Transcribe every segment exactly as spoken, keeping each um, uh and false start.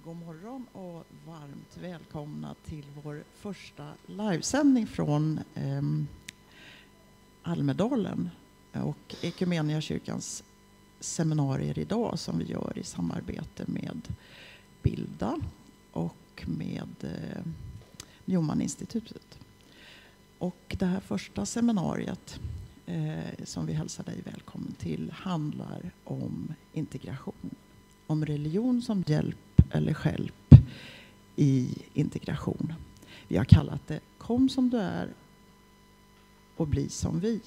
God morgon och varmt välkomna till vår första livesändning från eh, Almedalen och Equmeniakyrkans seminarier idag som vi gör i samarbete med Bilda och med eh, Newman-institutet. Och det här första seminariet eh, som vi hälsar dig välkommen till handlar om integration. Om religion som hjälp eller stjälp i integration. Vi har kallat det Kom som du är och bli som vi.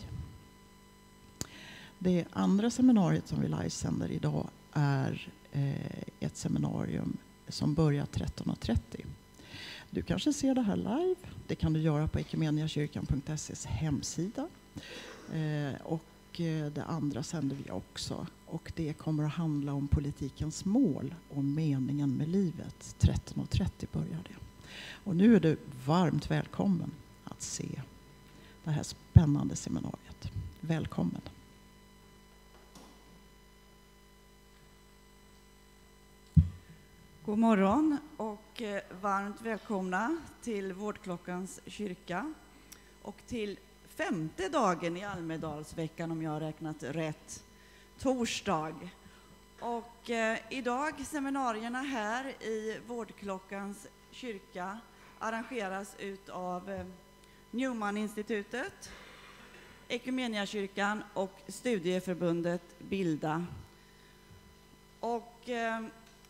Det andra seminariet som vi livesänder idag är eh, ett seminarium som börjar tretton och trettio. Du kanske ser det här live. Det kan du göra på equmeniakyrkan punkt se's hemsida. Eh, och det andra sänder vi också. Och det kommer att handla om politikens mål och meningen med livet. tretton och trettio börjar det. Och nu är du varmt välkommen att se det här spännande seminariet. Välkommen. God morgon och varmt välkomna till Vårdklockans kyrka och till femte dagen i Almedalsveckan, om jag har räknat rätt, torsdag. Och eh, idag seminarierna här i Vårdklockans kyrka arrangeras utav eh, Newman-institutet, Equmeniakyrkan och studieförbundet Bilda. Och eh,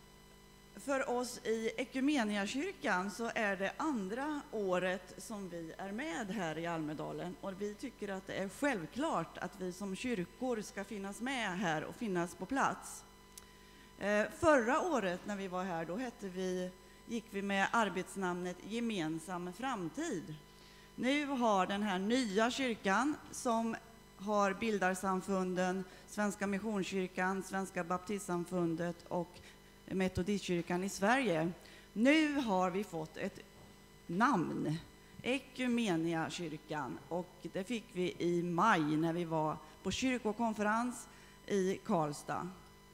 för oss i Equmeniakyrkan så är det andra året som vi är med här i Almedalen. Och vi tycker att det är självklart att vi som kyrkor ska finnas med här och finnas på plats. Eh, förra året när vi var här, då hette vi, gick vi med arbetsnamnet Gemensam framtid. Nu har den här nya kyrkan som har bildarsamfunden, Svenska Missionskyrkan, Svenska Baptistsamfundet och Metodistkyrkan i Sverige. Nu har vi fått ett namn, Equmeniakyrkan, och det fick vi i maj när vi var på kyrkokonferens i Karlstad.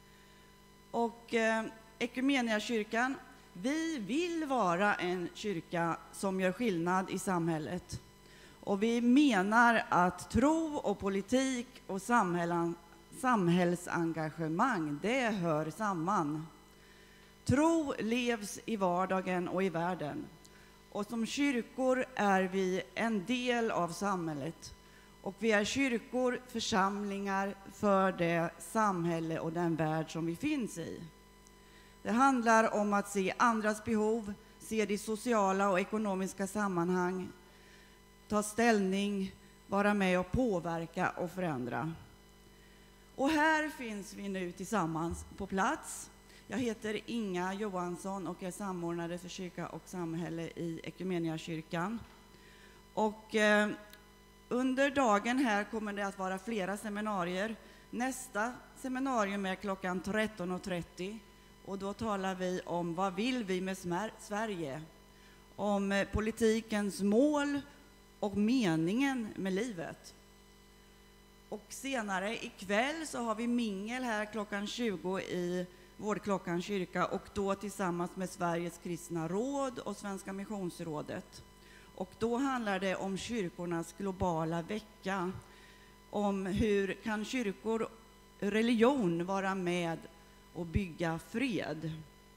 Och eh, Equmeniakyrkan, vi vill vara en kyrka som gör skillnad i samhället. Och vi menar att tro och politik och samhällen, samhällsengagemang, det hör samman. Tro levs i vardagen och i världen. Och som kyrkor är vi en del av samhället. Och vi är kyrkor, församlingar för det samhälle och den värld som vi finns i. Det handlar om att se andras behov, se de sociala och ekonomiska sammanhang, ta ställning, vara med och påverka och förändra. Och här finns vi nu tillsammans på plats. Jag heter Inga Johansson och är samordnare för kyrka och samhälle i Equmeniakyrkan. Och eh, under dagen här kommer det att vara flera seminarier. Nästa seminarium är klockan tretton och trettio. Och då talar vi om vad vill vi med Sverige? Om eh, politikens mål och meningen med livet. Och senare ikväll så har vi mingel här klockan tjugo i Vårdklockans kyrka, och då tillsammans med Sveriges kristna råd och Svenska missionsrådet. Och då handlar det om kyrkornas globala vecka. Om hur kan kyrkor, religion vara med och bygga fred.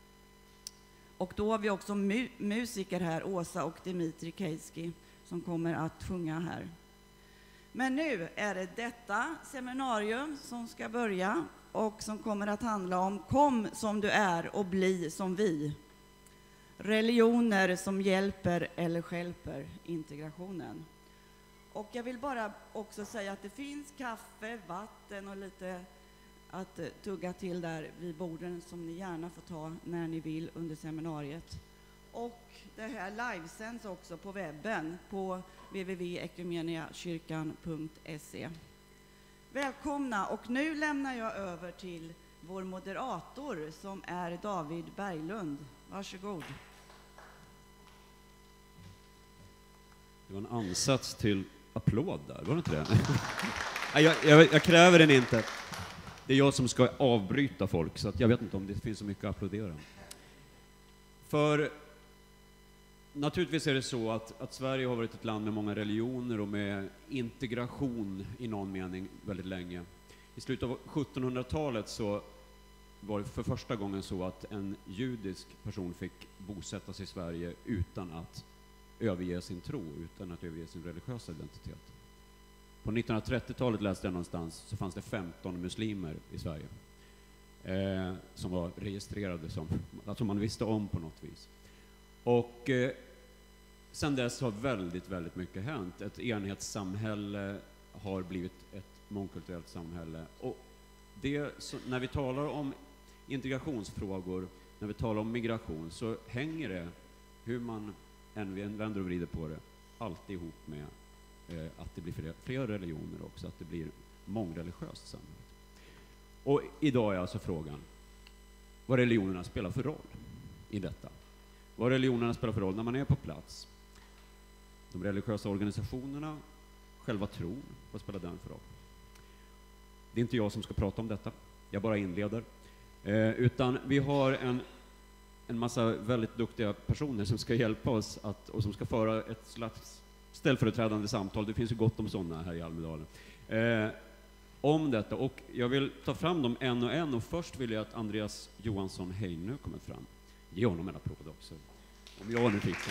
Och då har vi också mu- musiker här, Åsa och Dimitri Kejski, som kommer att sjunga här. Men nu är det detta seminarium som ska börja och som kommer att handla om Kom som du är och bli som vi. Religioner som hjälper eller stjälper integrationen. Och jag vill bara också säga att det finns kaffe, vatten och lite att tugga till där vid borden som ni gärna får ta när ni vill under seminariet. Och det här livesänds också på webben på w w w punkt equmeniakyrkan punkt se. Välkomna, och nu lämnar jag över till vår moderator som är David Berglund. Varsågod. Det var en ansats till applåd där, var det inte det? jag, jag, jag kräver den inte. Det är jag som ska avbryta folk, så att jag vet inte om det finns så mycket att applådera. För naturligtvis är det så att, att Sverige har varit ett land med många religioner och med integration i någon mening väldigt länge. I slutet av sjuttonhundratalet så var det för första gången så att en judisk person fick bosätta sig i Sverige utan att överge sin tro, utan att överge sin religiösa identitet. På nittonhundratrettiotalet läste jag någonstans så fanns det femton muslimer i Sverige eh, som var registrerade som, alltså man visste om på något vis. Och eh, sen dess har väldigt, väldigt mycket hänt. Ett enhetssamhälle har blivit ett mångkulturellt samhälle. Och det, så, när vi talar om integrationsfrågor, när vi talar om migration, så hänger det, hur man än vänder och vrider på det, alltid ihop med eh, att det blir fler, fler religioner också, att det blir mångreligiöst samhälle. Och idag är alltså frågan vad religionerna spelar för roll i detta. Vad religionerna spelar för roll när man är på plats. De religiösa organisationerna, själva tron, vad spelar den för roll? Det är inte jag som ska prata om detta, jag bara inleder. Eh, utan vi har en, en massa väldigt duktiga personer som ska hjälpa oss att, och som ska föra ett slags ställföreträdande samtal. Det finns ju gott om sådana här i Almedalen. Eh, om detta, och jag vill ta fram dem en och en, och först vill jag att Andreas Johansson Heinö kommer fram. Ge honom en applåd också, om jag nu fick den.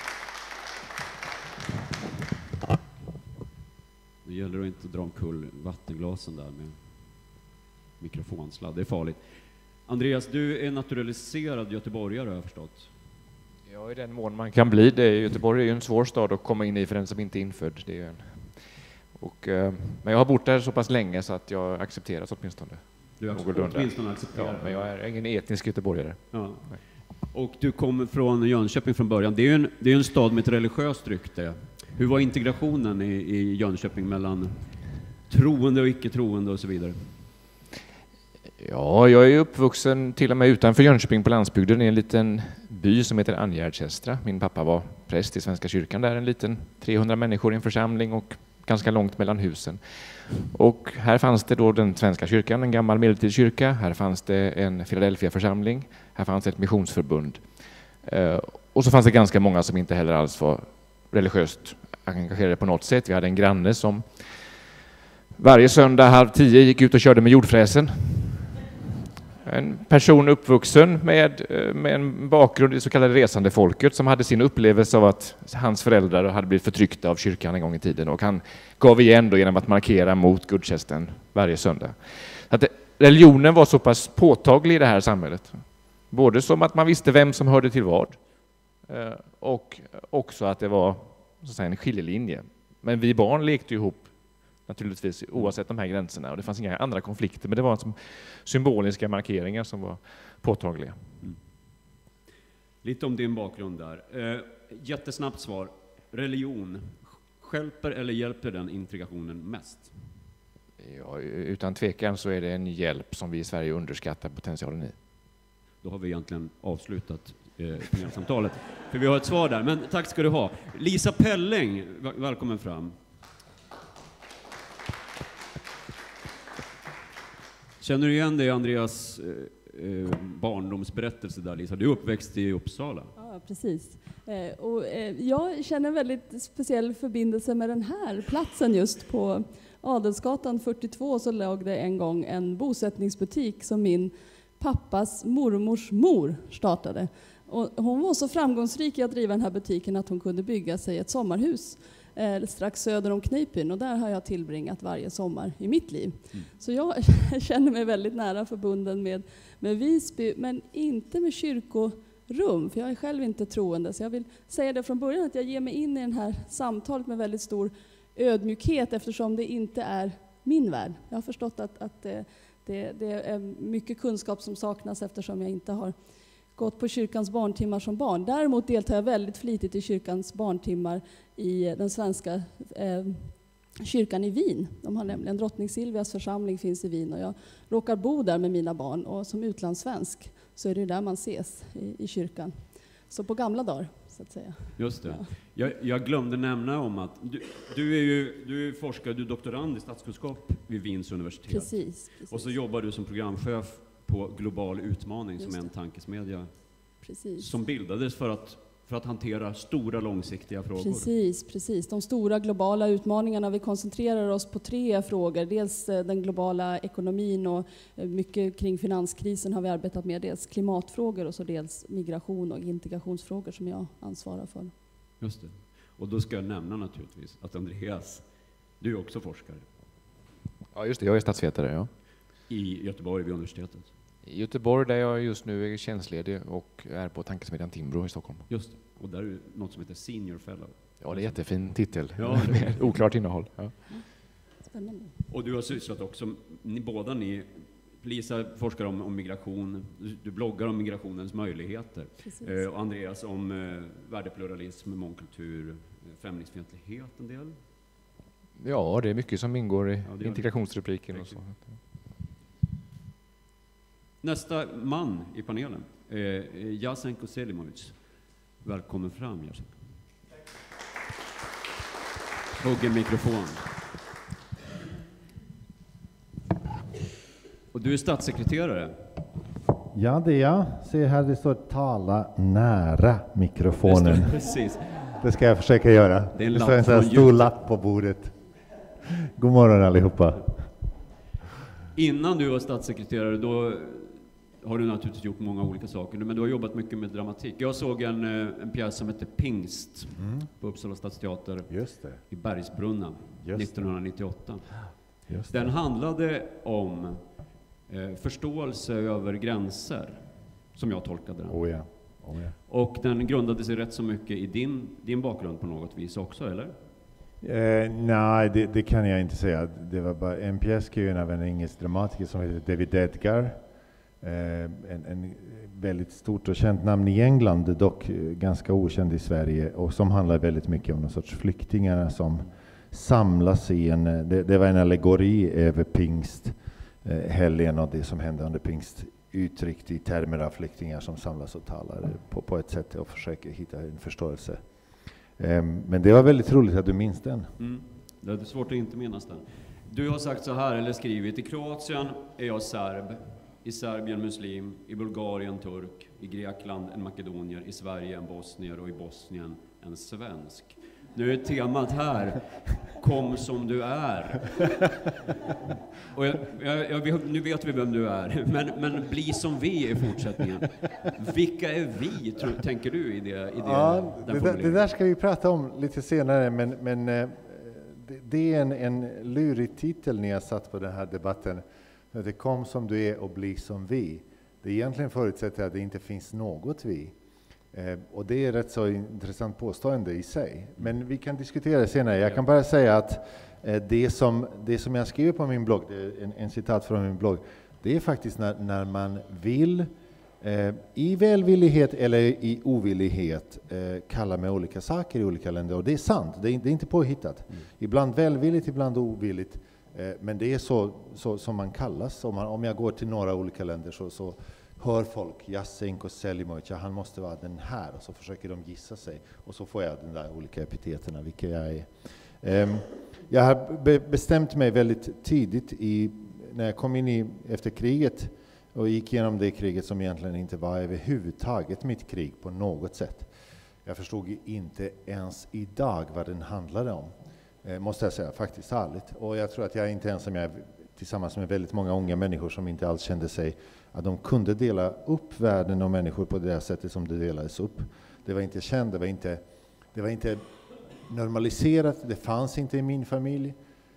Nu gäller det inte att dra omkull vattenglasen där med mikrofonsladd, det är farligt. Andreas, du är naturaliserad göteborgare, har jag förstått. Ja, i den mån man kan bli det. Göteborg är ju en svår stad att komma in i för den som inte är infödd. Det är ju en... och, eh, men jag har bott där så pass länge så att jag accepteras åtminstone. Du åtminstone accepterar. Ja, men jag är ingen etnisk göteborgare. Ja. Och du kommer från Jönköping från början. Det är ju en, det är en stad med ett religiöst rykte. Hur var integrationen i, i Jönköping mellan troende och icke-troende och så vidare? Ja, jag är uppvuxen till och med utanför Jönköping på landsbygden i en liten by som heter Angärdsestra. Min pappa var präst i Svenska kyrkan där, en liten trehundra människor i en församling och ganska långt mellan husen. Och här fanns det då den Svenska kyrkan, en gammal medeltidskyrka. Här fanns det en Philadelphia-församling. Här fanns det ett missionsförbund. Och så fanns det ganska många som inte heller alls var religiöst engagerade på något sätt. Vi hade en granne som varje söndag halv tio gick ut och körde med jordfräsen. En person uppvuxen med, med en bakgrund i det så kallade resande folket som hade sin upplevelse av att hans föräldrar hade blivit förtryckta av kyrkan en gång i tiden. Och han gav igen då genom att markera mot gudstjänsten varje söndag. Så att religionen var så pass påtaglig i det här samhället. Både som att man visste vem som hörde till vad. Och också att det var så att säga, en skiljelinje. Men vi barn lekte ihop naturligtvis oavsett de här gränserna. Och det fanns inga andra konflikter, men det var som symboliska markeringar som var påtagliga. Mm. Lite om din bakgrund där. Eh, jättesnabbt svar. Religion. Hjälper eller hjälper den integrationen mest? Ja, utan tvekan så är det en hjälp som vi i Sverige underskattar potentialen i. Då har vi egentligen avslutat eh, panelsamtalet. För vi har ett svar där, men tack ska du ha. Lisa Pelling, välkommen fram. Känner du igen dig, Andreas eh, barndomsberättelse där, Lisa? Du är uppväxt i Uppsala. Ja, precis. Eh, och, eh, jag känner en väldigt speciell förbindelse med den här platsen just på Adelsgatan fyrtiotvå, så låg det en gång en bosättningsbutik som min pappas mormors mor startade. Och hon var så framgångsrik i att driva den här butiken att hon kunde bygga sig ett sommarhus eh, strax söder om Kneippbyn, och där har jag tillbringat varje sommar i mitt liv. Mm. Så jag känner mig väldigt nära förbunden med, med Visby, men inte med kyrkorum, för jag är själv inte troende. Så jag vill säga det från början, att jag ger mig in i det här samtalet med väldigt stor ödmjukhet, eftersom det inte är min värld. Jag har förstått att, att det, det, det är mycket kunskap som saknas, eftersom jag inte har gått på kyrkans barntimmar som barn. Däremot deltar jag väldigt flitigt i kyrkans barntimmar i den svenska eh, kyrkan i Wien. De har nämligen Drottning Silvias församling finns i Wien, och jag råkar bo där med mina barn, och som utlandssvensk så är det där man ses i, i kyrkan. Så på gamla dagar, så att säga. Just det. Ja. Jag, jag glömde nämna om att du, du är ju du är forskare, du är doktorand i statskunskap vid Wiens universitet. Precis, precis. Och så jobbar du som programchef på Global utmaning, Just som är en det. tankesmedja Precis. som bildades för att, för att hantera stora långsiktiga frågor. Precis, precis. De stora globala utmaningarna, vi koncentrerar oss på tre frågor. Dels den globala ekonomin och mycket kring finanskrisen har vi arbetat med. Dels klimatfrågor och så dels migration och integrationsfrågor som jag ansvarar för. Just det. Och då ska jag nämna naturligtvis att Andreas, du är också forskare. Ja, just det. Jag är statsvetare, ja. I Göteborg vid universitetet. I Göteborg där jag just nu är tjänstledig och är på tankesmedjan Timbro i Stockholm. Just det. Och där är det något som heter Senior Fellow. Ja, det är jättefin titel. Ja, med oklart innehåll. Ja. Spännande. Och du har sysslat också, ni, båda ni, Lisa forskar om, om migration, du, du bloggar om migrationens möjligheter. Eh, och Andreas om eh, värdepluralism, mångkultur, eh, främlingsfientlighet en del. Ja, det är mycket som ingår i Ja, integrationsrubriken och så. Nästa man i panelen är Jasenko Selimovic. Välkommen fram, Jasenko. Hugg en mikrofon. Och du är statssekreterare. Ja, det är jag. Se här, det står tala nära mikrofonen. Det står, precis. Det ska jag försöka göra. Det är en det lapp står en sån här från stor YouTube. lapp på bordet. God morgon allihopa. Innan du var statssekreterare, då har du naturligtvis gjort många olika saker, men du har jobbat mycket med dramatik. Jag såg en, en pjäs som heter Pingst Mm. på Uppsala stadsteater Just det. i Bergsbrunna Just det. nittonhundranittioåtta. Just Den det. handlade om eh, förståelse över gränser, som jag tolkade den. Oh ja. Oh ja. Och den grundade sig rätt så mycket i din, din bakgrund på något vis också, eller? Eh, nej, det, det kan jag inte säga. Det var bara en pjäs skriven av en engelsk dramatiker som heter David Edgar. Eh, en, en väldigt stort och känt namn i England, dock eh, ganska okänd i Sverige, och som handlar väldigt mycket om någon sorts flyktingarna som samlas i en, det, det var en allegori över pingst, eh, helgen och det som hände under pingst, uttryckt i termer av flyktingar som samlas och talar på, på ett sätt och försöker hitta en förståelse. Eh, men det var väldigt roligt att du minns den. Mm. Det är svårt att inte minnas den. Du har sagt så här, eller skrivit: i Kroatien är jag serb, i Serbien muslim, i Bulgarien turk, i Grekland en makedonier, i Sverige en bosnier och i Bosnien en svensk. Nu är temat här, kom som du är. Och jag, jag, jag, nu vet vi vem du är, men, men bli som vi i fortsättningen. Vilka är vi, tror, tänker du, i det, i det, Ja, den det, där, det där ska vi prata om lite senare, men, men eh, det, det är en, en lurig titel ni har satt på den här debatten. Det kom som du är och bli som vi. Det egentligen förutsätter att det inte finns något vi. Eh, och det är rätt så intressant påstående i sig. Men vi kan diskutera det senare. Jag kan bara säga att eh, det, som, det som jag skriver på min blogg, det är en, en citat från min blogg, det är faktiskt när, när man vill eh, i välvillighet eller i ovillighet eh, kalla med olika saker i olika länder. Och det är sant, det är, det är inte påhittat. Mm. Ibland välvilligt, ibland ovilligt. Men det är så, så som man kallas. Om, man, om jag går till några olika länder så, så hör folk Jasenko Selimovic, ja, han måste vara den här. Och så försöker de gissa sig. Och så får jag den där olika epiteterna, vilka jag är. Um, jag har be, bestämt mig väldigt tidigt i, när jag kom in i, efter kriget och gick igenom det kriget som egentligen inte var överhuvudtaget mitt krig på något sätt. Jag förstod inte ens idag vad den handlade om. Måste jag säga, faktiskt ärligt. Och jag tror att jag är inte ensam, jag är tillsammans med väldigt många unga människor som inte alls kände sig att de kunde dela upp världen och människor på det sättet som det delades upp. Det var inte känt, det var inte, det var inte normaliserat, det fanns inte i min familj.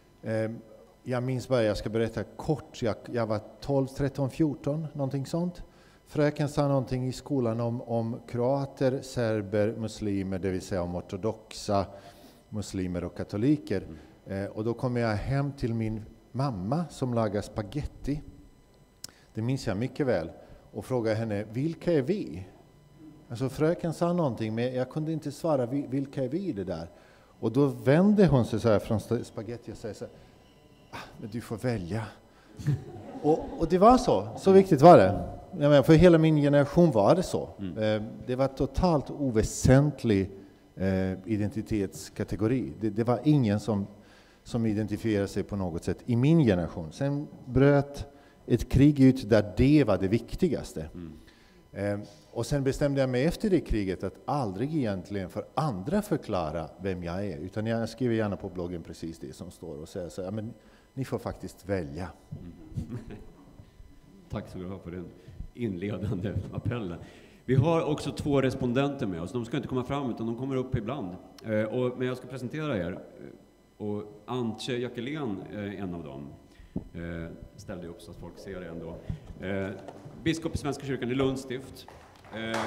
Jag minns bara, jag ska berätta kort, jag, jag var tolv, tretton, fjorton, någonting sånt. Fröken sa någonting i skolan om, om kroater, serber, muslimer, det vill säga om ortodoxa muslimer och katoliker. Mm. Eh, och då kom jag hem till min mamma som lagar spaghetti. Det minns jag mycket väl. Och frågade henne, vilka är vi? Alltså fröken sa någonting, men jag kunde inte svara, vilka är vi det där? Och då vände hon sig så här från spaghetti och sa så här, ah, men du får välja. och, och det var så, så viktigt var det. Ja, men för hela min generation var det så. Mm. Eh, det var totalt oväsentlig Eh, identitetskategori. Det, det var ingen som, som identifierade sig på något sätt i min generation. Sen bröt ett krig ut där det var det viktigaste. Mm. Eh, och sen bestämde jag mig efter det kriget att aldrig egentligen för andra förklara vem jag är, utan jag skriver gärna på bloggen precis det som står och säger så här, men ni får faktiskt välja. Mm. Tack så mycket för den inledande appellen. Vi har också två respondenter med oss. De ska inte komma fram utan de kommer upp ibland. Eh, och, men jag ska presentera er. Och Antje Jackelén är en av dem. Eh, ställde upp så att folk ser det ändå. Eh, biskop i Svenska kyrkan i Lunds stift. Eh,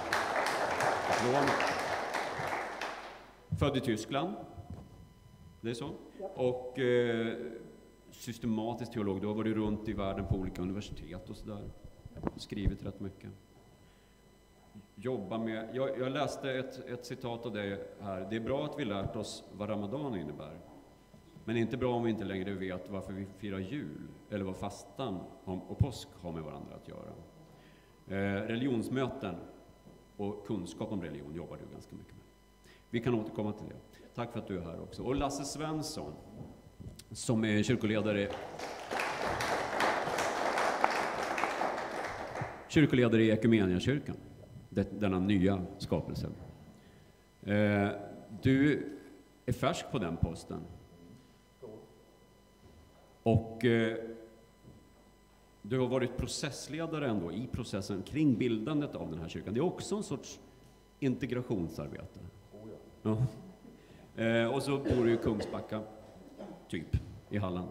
född i Tyskland. Det är så. Och eh, systematisk teolog. Då har varit runt i världen på olika universitet och sådär. Skrivit rätt mycket. Jobba med, jag, jag läste ett, ett citat av dig här. Det är bra att vi lärt oss vad Ramadan innebär. Men det är inte bra om vi inte längre vet varför vi firar jul. Eller vad fastan och påsk har med varandra att göra. Eh, religionsmöten och kunskap om religion jobbar du ganska mycket med. Vi kan återkomma till det. Tack för att du är här också. Och Lasse Svensson, som är kyrkoledare kyrkoledare i Ekumeniakyrkan, denna nya skapelse. Eh, du är färsk på den posten. Och eh, du har varit processledare ändå i processen kring bildandet av den här kyrkan. Det är också en sorts integrationsarbete. Ja. Eh, och så bor du i Kungsbacka, typ, i Halland.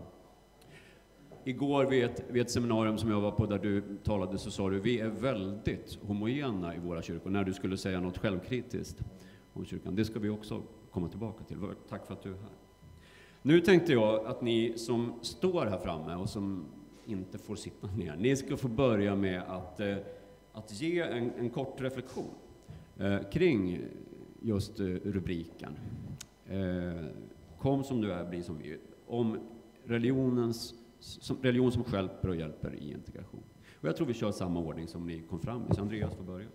Igår vid ett, vid ett seminarium som jag var på där du talade så sa du vi är väldigt homogena i våra kyrkor när du skulle säga något självkritiskt om kyrkan. Det ska vi också komma tillbaka till. Tack för att du är här. Nu tänkte jag att ni som står här framme och som inte får sitta ner, ni ska få börja med att, eh, att ge en, en kort reflektion eh, kring just eh, rubriken. Eh, kom som du är, bli som vi. Om religionens Som, religion som hjälper och hjälper i integration. Och jag tror vi kör samma ordning som ni kom fram i. Så Andreas får börja.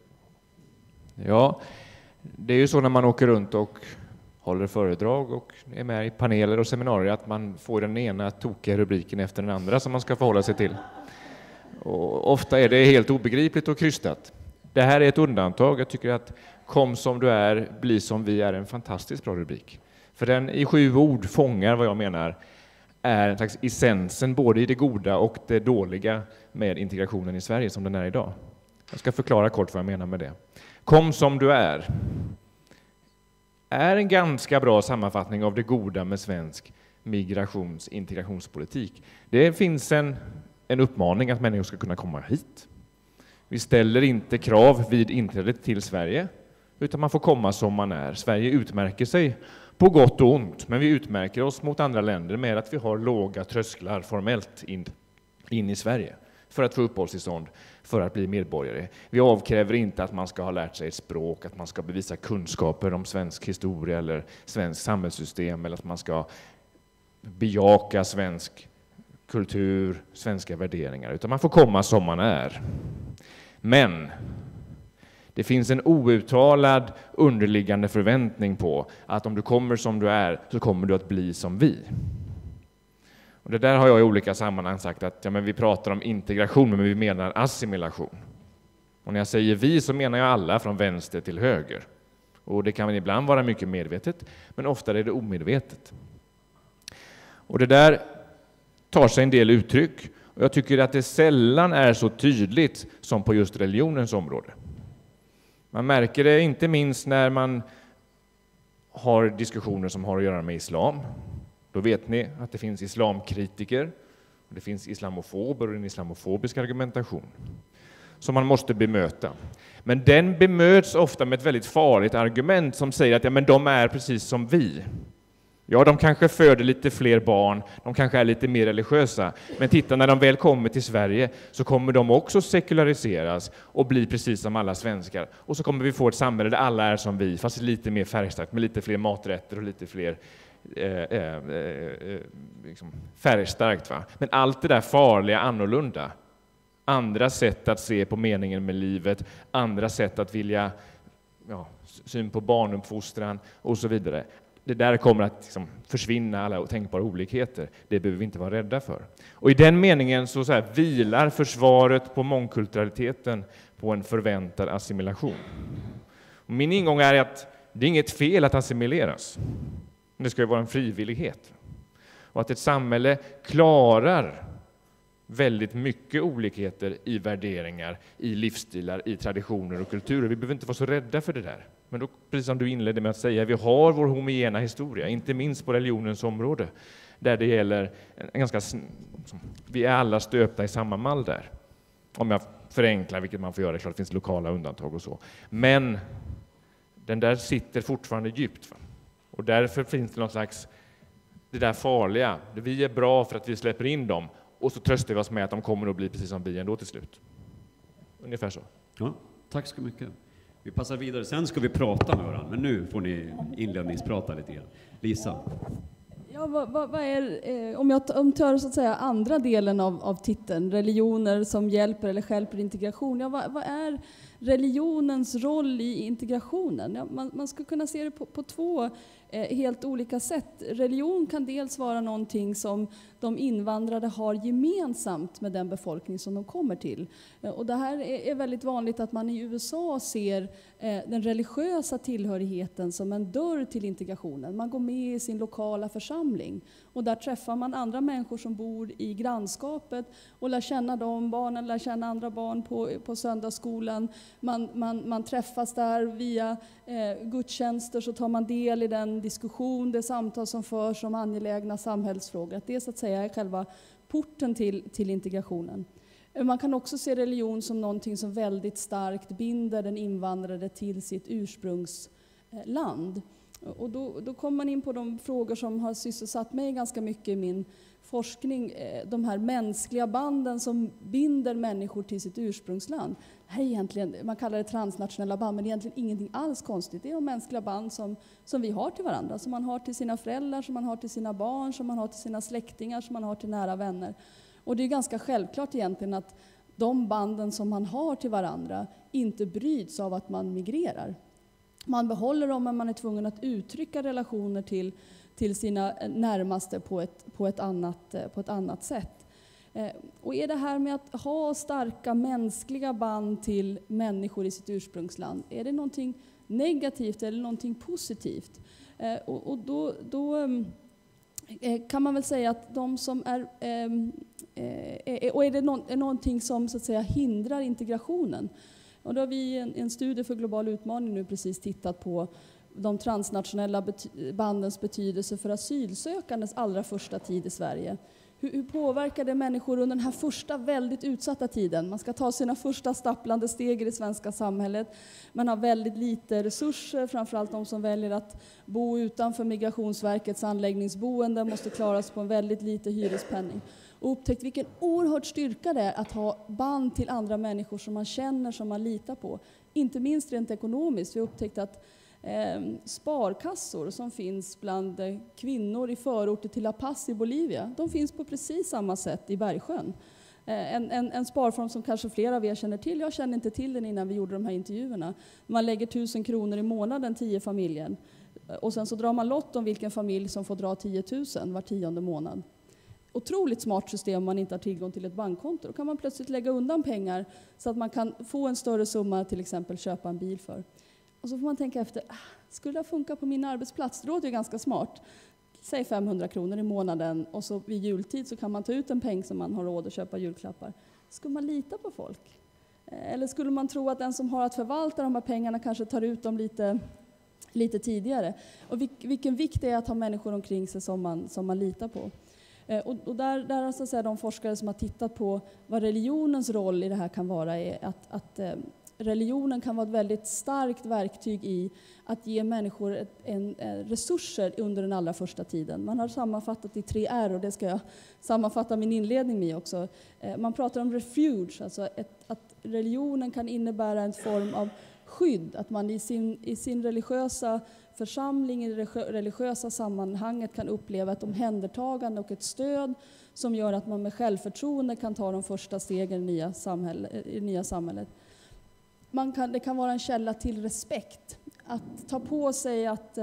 Ja, det är ju så när man åker runt och håller föredrag och är med i paneler och seminarier att man får den ena tokiga rubriken efter den andra som man ska förhålla sig till. Och ofta är det helt obegripligt och krystat. Det här är ett undantag. Jag tycker att kom som du är, bli som vi är en fantastiskt bra rubrik. För den i sju ord fångar vad jag menar är en slags essensen både i det goda och det dåliga med integrationen i Sverige som den är idag. Jag ska förklara kort vad jag menar med det. Kom som du är är en ganska bra sammanfattning av det goda med svensk migrations- och integrationspolitik. Det finns en, en uppmaning att människor ska kunna komma hit. Vi ställer inte krav vid inträdet till Sverige utan man får komma som man är. Sverige utmärker sig på gott och ont, men vi utmärker oss mot andra länder med att vi har låga trösklar formellt in, in i Sverige för att få uppehållstillstånd, för att bli medborgare. Vi avkräver inte att man ska ha lärt sig ett språk, att man ska bevisa kunskaper om svensk historia eller svensk samhällssystem, eller att man ska bejaka svensk kultur, svenska värderingar, utan man får komma som man är. Men det finns en outtalad underliggande förväntning på att om du kommer som du är så kommer du att bli som vi. Och det där har jag i olika sammanhang sagt att ja, men vi pratar om integration men vi menar assimilation. Och när jag säger vi så menar jag alla från vänster till höger. Och det kan ibland vara mycket medvetet men ofta är det omedvetet. Och det där tar sig en del uttryck och jag tycker att det sällan är så tydligt som på just religionens område. Man märker det inte minst när man har diskussioner som har att göra med islam. Då vet ni att det finns islamkritiker, och det finns islamofober och en islamofobisk argumentation som man måste bemöta. Men den bemöts ofta med ett väldigt farligt argument som säger att ja, men de är precis som vi. Ja, de kanske föder lite fler barn, de kanske är lite mer religiösa. Men titta, när de väl kommer till Sverige så kommer de också sekulariseras och bli precis som alla svenskar. Och så kommer vi få ett samhälle där alla är som vi, fast lite mer färgstarkt, med lite fler maträtter och lite fler eh, eh, eh, liksom färgstarkt. Va? Men allt det där farliga annorlunda. Andra sätt att se på meningen med livet, andra sätt att vilja, ja, syn på barnuppfostran och så vidare. Det där kommer att liksom försvinna, alla tänkbara olikheter. Det behöver vi inte vara rädda för. Och i den meningen så, så här, vilar försvaret på mångkulturaliteten på en förväntad assimilation. Och min ingång är att det är inget fel att assimileras. Det ska ju vara en frivillighet. Och att ett samhälle klarar väldigt mycket olikheter i värderingar, i livsstilar, i traditioner och kulturer. Vi behöver inte vara så rädda för det där. Men då, precis som du inledde med att säga, vi har vår homogena historia, inte minst på religionens område, där det gäller en ganska... Vi är alla stöpta i samma mall där. Om jag förenklar, vilket man får göra, klart det finns lokala undantag och så. Men den där sitter fortfarande djupt. Va? Och därför finns det någon slags, det där farliga. Vi är bra för att vi släpper in dem. Och så tröstar vi oss med att de kommer att bli precis som vi ändå till slut. Ungefär så. Ja, tack så mycket. Vi passar vidare. Sen ska vi prata med varandra. Men nu får ni inledningsprata lite grann. Lisa. Ja, vad, vad, vad är, eh, om jag tar så att säga andra delen av, av titeln, religioner som hjälper eller stjälper integration. Ja, vad, vad är religionens roll i integrationen? Ja, man, man ska kunna se det på, på två eh, helt olika sätt. Religion kan dels vara någonting som de invandrade har gemensamt med den befolkning som de kommer till. Eh, och det här är, är väldigt vanligt att man i U S A ser eh, den religiösa tillhörigheten som en dörr till integrationen. Man går med i sin lokala församling och där träffar man andra människor som bor i grannskapet och lär känna dem, barnen lär känna andra barn på, på söndagsskolan. Man, man, man träffas där via eh, gudstjänster, så tar man del i den diskussion, det samtal som förs om angelägna samhällsfrågor. Att det så att säga är själva porten till, till integrationen. Man kan också se religion som någonting som väldigt starkt binder den invandrade till sitt ursprungsland. Och då, då kommer man in på de frågor som har sysselsatt mig ganska mycket i min forskning. De här mänskliga banden som binder människor till sitt ursprungsland. Det här är egentligen, man kallar det transnationella band, men det är egentligen ingenting alls konstigt. Det är de mänskliga band som, som vi har till varandra. Som man har till sina föräldrar, som man har till sina barn, som man har till sina släktingar, som man har till nära vänner. Och det är ganska självklart egentligen att de banden som man har till varandra inte bryts av att man migrerar. Man behåller dem, men man är tvungen att uttrycka relationer till, till sina närmaste på ett, på ett, annat, på ett annat sätt. Eh, och är det här med att ha starka mänskliga band till människor i sitt ursprungsland, är det någonting negativt eller någonting positivt? Eh, och och då, då eh, kan man väl säga att de som är... Eh, eh, och är det no- är någonting som så att säga hindrar integrationen? Och då har vi i en, en studie för global utmaning nu precis tittat på de transnationella bety- bandens betydelse för asylsökandes allra första tid i Sverige. Hur, hur påverkar det människor under den här första väldigt utsatta tiden? Man ska ta sina första stapplande steg i det svenska samhället. Man har väldigt lite resurser, framförallt de som väljer att bo utanför Migrationsverkets anläggningsboende måste klaras på en väldigt lite hyrespenning. Och upptäckt vilken oerhört styrka det är att ha band till andra människor som man känner, som man litar på. Inte minst rent ekonomiskt. Vi har upptäckt att eh, sparkassor som finns bland eh, kvinnor i förorter till La Paz i Bolivia, de finns på precis samma sätt i Bergsjön. Eh, en, en, en sparform som kanske flera av er känner till. Jag kände inte till den innan vi gjorde de här intervjuerna. Man lägger tusen kronor i månaden, tio familjen. Och sen så drar man lott om vilken familj som får dra tio tusen var tionde månad. Otroligt smart system om man inte har tillgång till ett bankkonto. Då kan man plötsligt lägga undan pengar så att man kan få en större summa, till exempel köpa en bil för. Och så får man tänka efter, ah, skulle det funka på min arbetsplats? Det låter ju ganska smart. Säg femhundra kronor i månaden och så vid jultid så kan man ta ut en peng som man har råd att köpa julklappar. Skulle man lita på folk? Eller skulle man tro att den som har att förvalta de här pengarna kanske tar ut dem lite, lite tidigare? Och vilken vikt det är att ha människor omkring sig som man, som man litar på? Och, och där, där har så att säga, de forskare som har tittat på vad religionens roll i det här kan vara är att, att eh, religionen kan vara ett väldigt starkt verktyg i att ge människor ett, en, en, resurser under den allra första tiden. Man har sammanfattat i tre R och det ska jag sammanfatta min inledning med också. Eh, man pratar om refuge, alltså ett, att religionen kan innebära en form av skydd, att man i sin, i sin religiösa församling, i det religiösa sammanhanget kan uppleva ett omhändertagande och ett stöd som gör att man med självförtroende kan ta de första stegen i det nya, samhälle, i det nya samhället. Man kan, det kan vara en källa till respekt. Att ta på sig att,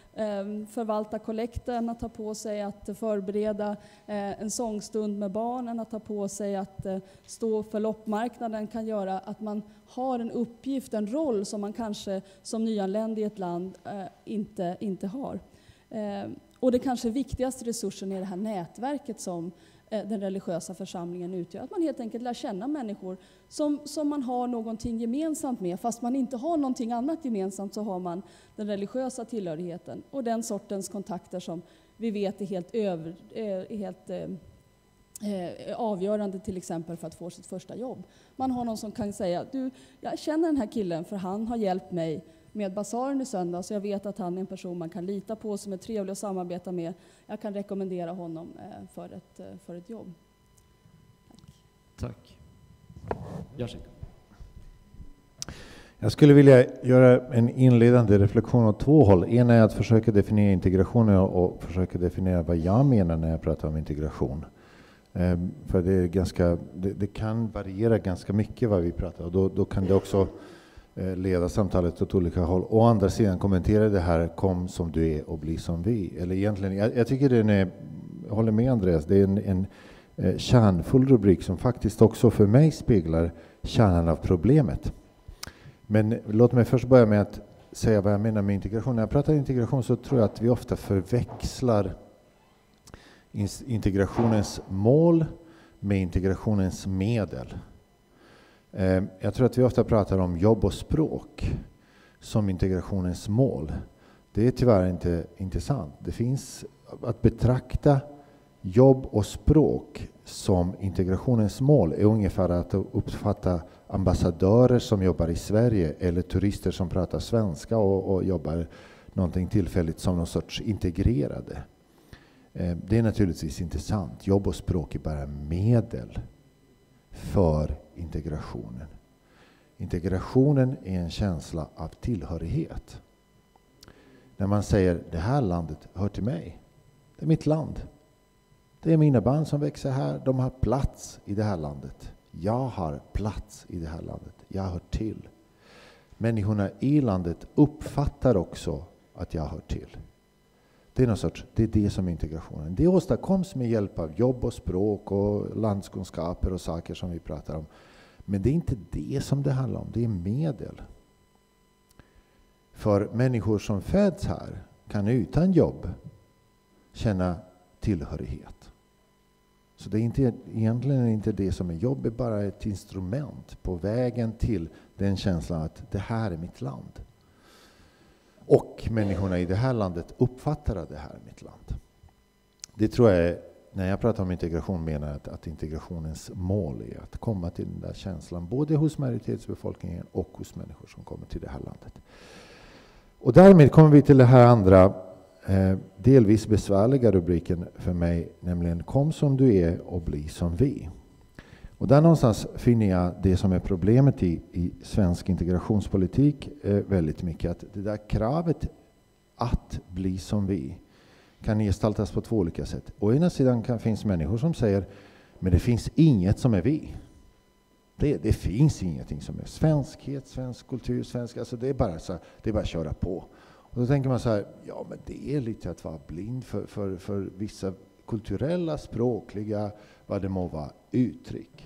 eh, förvalta kollekten, att ta på sig att förbereda eh, en sångstund med barnen, att ta på sig att eh, stå för loppmarknaden kan göra att man har en uppgift, en roll som man kanske som nyanländ i ett land eh, inte, inte har. Eh, och det kanske viktigaste resursen är det här nätverket som den religiösa församlingen utgör. Att man helt enkelt lär känna människor som, som man har någonting gemensamt med. Fast man inte har någonting annat gemensamt så har man den religiösa tillhörigheten. Och den sortens kontakter som vi vet är helt, över, är helt eh, avgörande till exempel för att få sitt första jobb. Man har någon som kan säga, du, jag känner den här killen för han har hjälpt mig med basaren i söndag, så jag vet att han är en person man kan lita på, som är trevlig att samarbeta med. Jag kan rekommendera honom eh, för, ett, eh, för ett jobb. Tack. Jacek. Jag skulle vilja göra en inledande reflektion åt två håll. En är att försöka definiera integrationen och försöka definiera vad jag menar när jag pratar om integration. Um, för det, är ganska, det, det kan variera ganska mycket vad vi pratar om, och då, då kan det också leda samtalet åt olika håll. Å andra sidan kommentera det här, kom som du är och bli som vi. Eller egentligen, jag, jag tycker den är, jag håller med Andreas, det är en, en eh, kärnfull rubrik som faktiskt också för mig speglar kärnan av problemet. Men låt mig först börja med att säga vad jag menar med integration. När jag pratar integration så tror jag att vi ofta förväxlar integrationens mål med integrationens medel. Jag tror att vi ofta pratar om jobb och språk som integrationens mål. Det är tyvärr inte intressant. Det finns att betrakta jobb och språk som integrationens mål är ungefär att uppfatta ambassadörer som jobbar i Sverige eller turister som pratar svenska och, och jobbar någonting tillfälligt som någon sorts integrerade. Det är naturligtvis inte sant. Jobb och språk är bara medel för integrationen. Integrationen är en känsla av tillhörighet. När man säger, det här landet hör till mig. Det är mitt land. Det är mina barn som växer här. De har plats i det här landet. Jag har plats i det här landet. Jag hör till. Människorna i landet uppfattar också att jag hör till. Det är någon sorts, det är det som är integrationen. Det åstadkoms med hjälp av jobb och språk och landskunskaper och saker som vi pratar om. Men det är inte det som det handlar om, det är medel. För människor som föds här kan utan jobb känna tillhörighet. Så det är inte, egentligen inte det som är jobb, det är bara ett instrument på vägen till den känslan att det här är mitt land. Och människorna i det här landet uppfattar att det här är mitt land. Det tror jag är, när jag pratar om integration menar jag att, att integrationens mål är att komma till den där känslan både hos majoritetsbefolkningen och hos människor som kommer till det här landet. Och därmed kommer vi till det här andra eh, delvis besvärliga rubriken för mig, nämligen kom som du är och bli som vi. Och där någonstans finner jag det som är problemet i, i svensk integrationspolitik eh, väldigt mycket. Att det där kravet att bli som vi kan gestaltas på två olika sätt. Å ena sidan kan, finns människor som säger, men det finns inget som är vi. Det, det finns ingenting som är svenskhet, svensk kultur, svensk, alltså det är bara så, det är bara att köra på. Och då tänker man så här, ja men det är lite att vara blind för, för, för vissa kulturella, språkliga, vad det må vara, uttryck.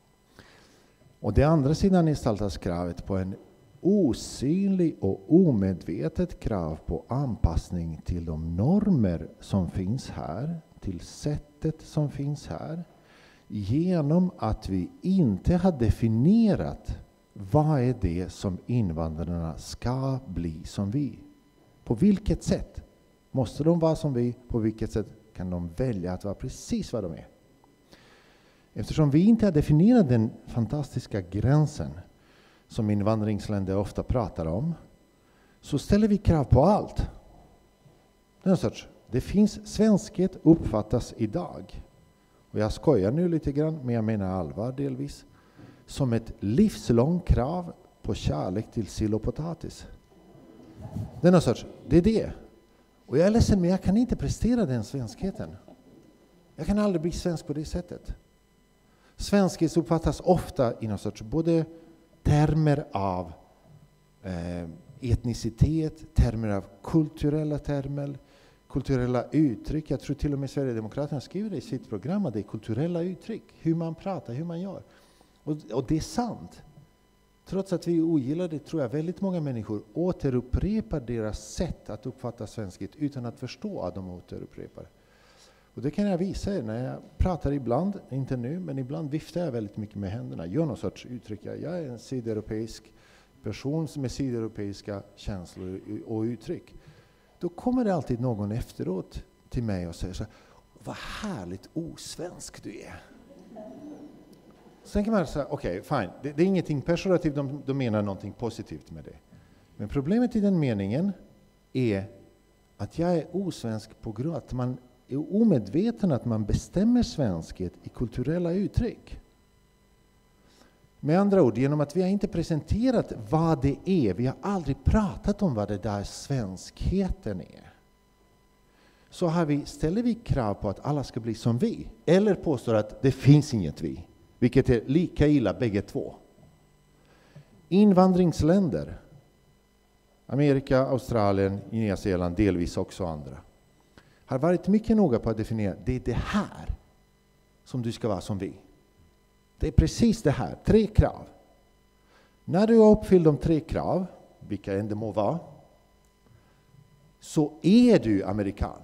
Och det andra sidan gestaltas kravet på en osynlig och omedvetet krav på anpassning till de normer som finns här, till sättet som finns här, genom att vi inte har definierat vad är det som invandrarna ska bli som vi. På vilket sätt måste de vara som vi, på vilket sätt kan de välja att vara precis vad de är. Eftersom vi inte har definierat den fantastiska gränsen som invandringsländer ofta pratar om, så ställer vi krav på allt. Det är en sorts, det finns svenskhet uppfattas idag, och jag skojar nu lite grann, men jag menar allvar delvis, som ett livslångt krav på kärlek till sill och potatis. Det är någon sorts, det är det. Och jag är ledsen, men jag kan inte prestera den svenskheten. Jag kan aldrig bli svensk på det sättet. Svenskhet uppfattas ofta i någon sorts både termer av eh, etnicitet, termer av kulturella termer, kulturella uttryck. Jag tror till och med Sverigedemokraterna skriver det i sitt program att det är kulturella uttryck, hur man pratar, hur man gör. Och, och det är sant. Trots att vi ogillar det tror jag väldigt många människor återupprepar deras sätt att uppfatta svenskhet utan att förstå att de återupprepar. Och det kan jag visa er när jag pratar ibland, inte nu, men ibland viftar jag väldigt mycket med händerna. Gör någon sorts uttryck. Jag är en sydeuropeisk person med sydeuropeiska känslor och uttryck. Då kommer det alltid någon efteråt till mig och säger så här: vad härligt osvensk du är. Sen kan man säga, okej, okay, fine. Det, det är ingenting pejorativt, de, de menar någonting positivt med det. Men problemet i den meningen är att jag är osvensk på grund av att man är omedveten att man bestämmer svenskhet i kulturella uttryck. Med andra ord, genom att vi har inte presenterat vad det är, vi har aldrig pratat om vad det där svenskheten är, så har vi, ställer vi krav på att alla ska bli som vi, eller påstår att det finns inget vi, vilket är lika illa bägge två. Invandringsländer, Amerika, Australien, Nya Zeeland, delvis också andra, har varit mycket noga på att definiera, det är det här som du ska vara som vi. Det är precis det här, tre krav. När du har uppfyllt de tre krav, vilka än det må vara, så är du amerikan.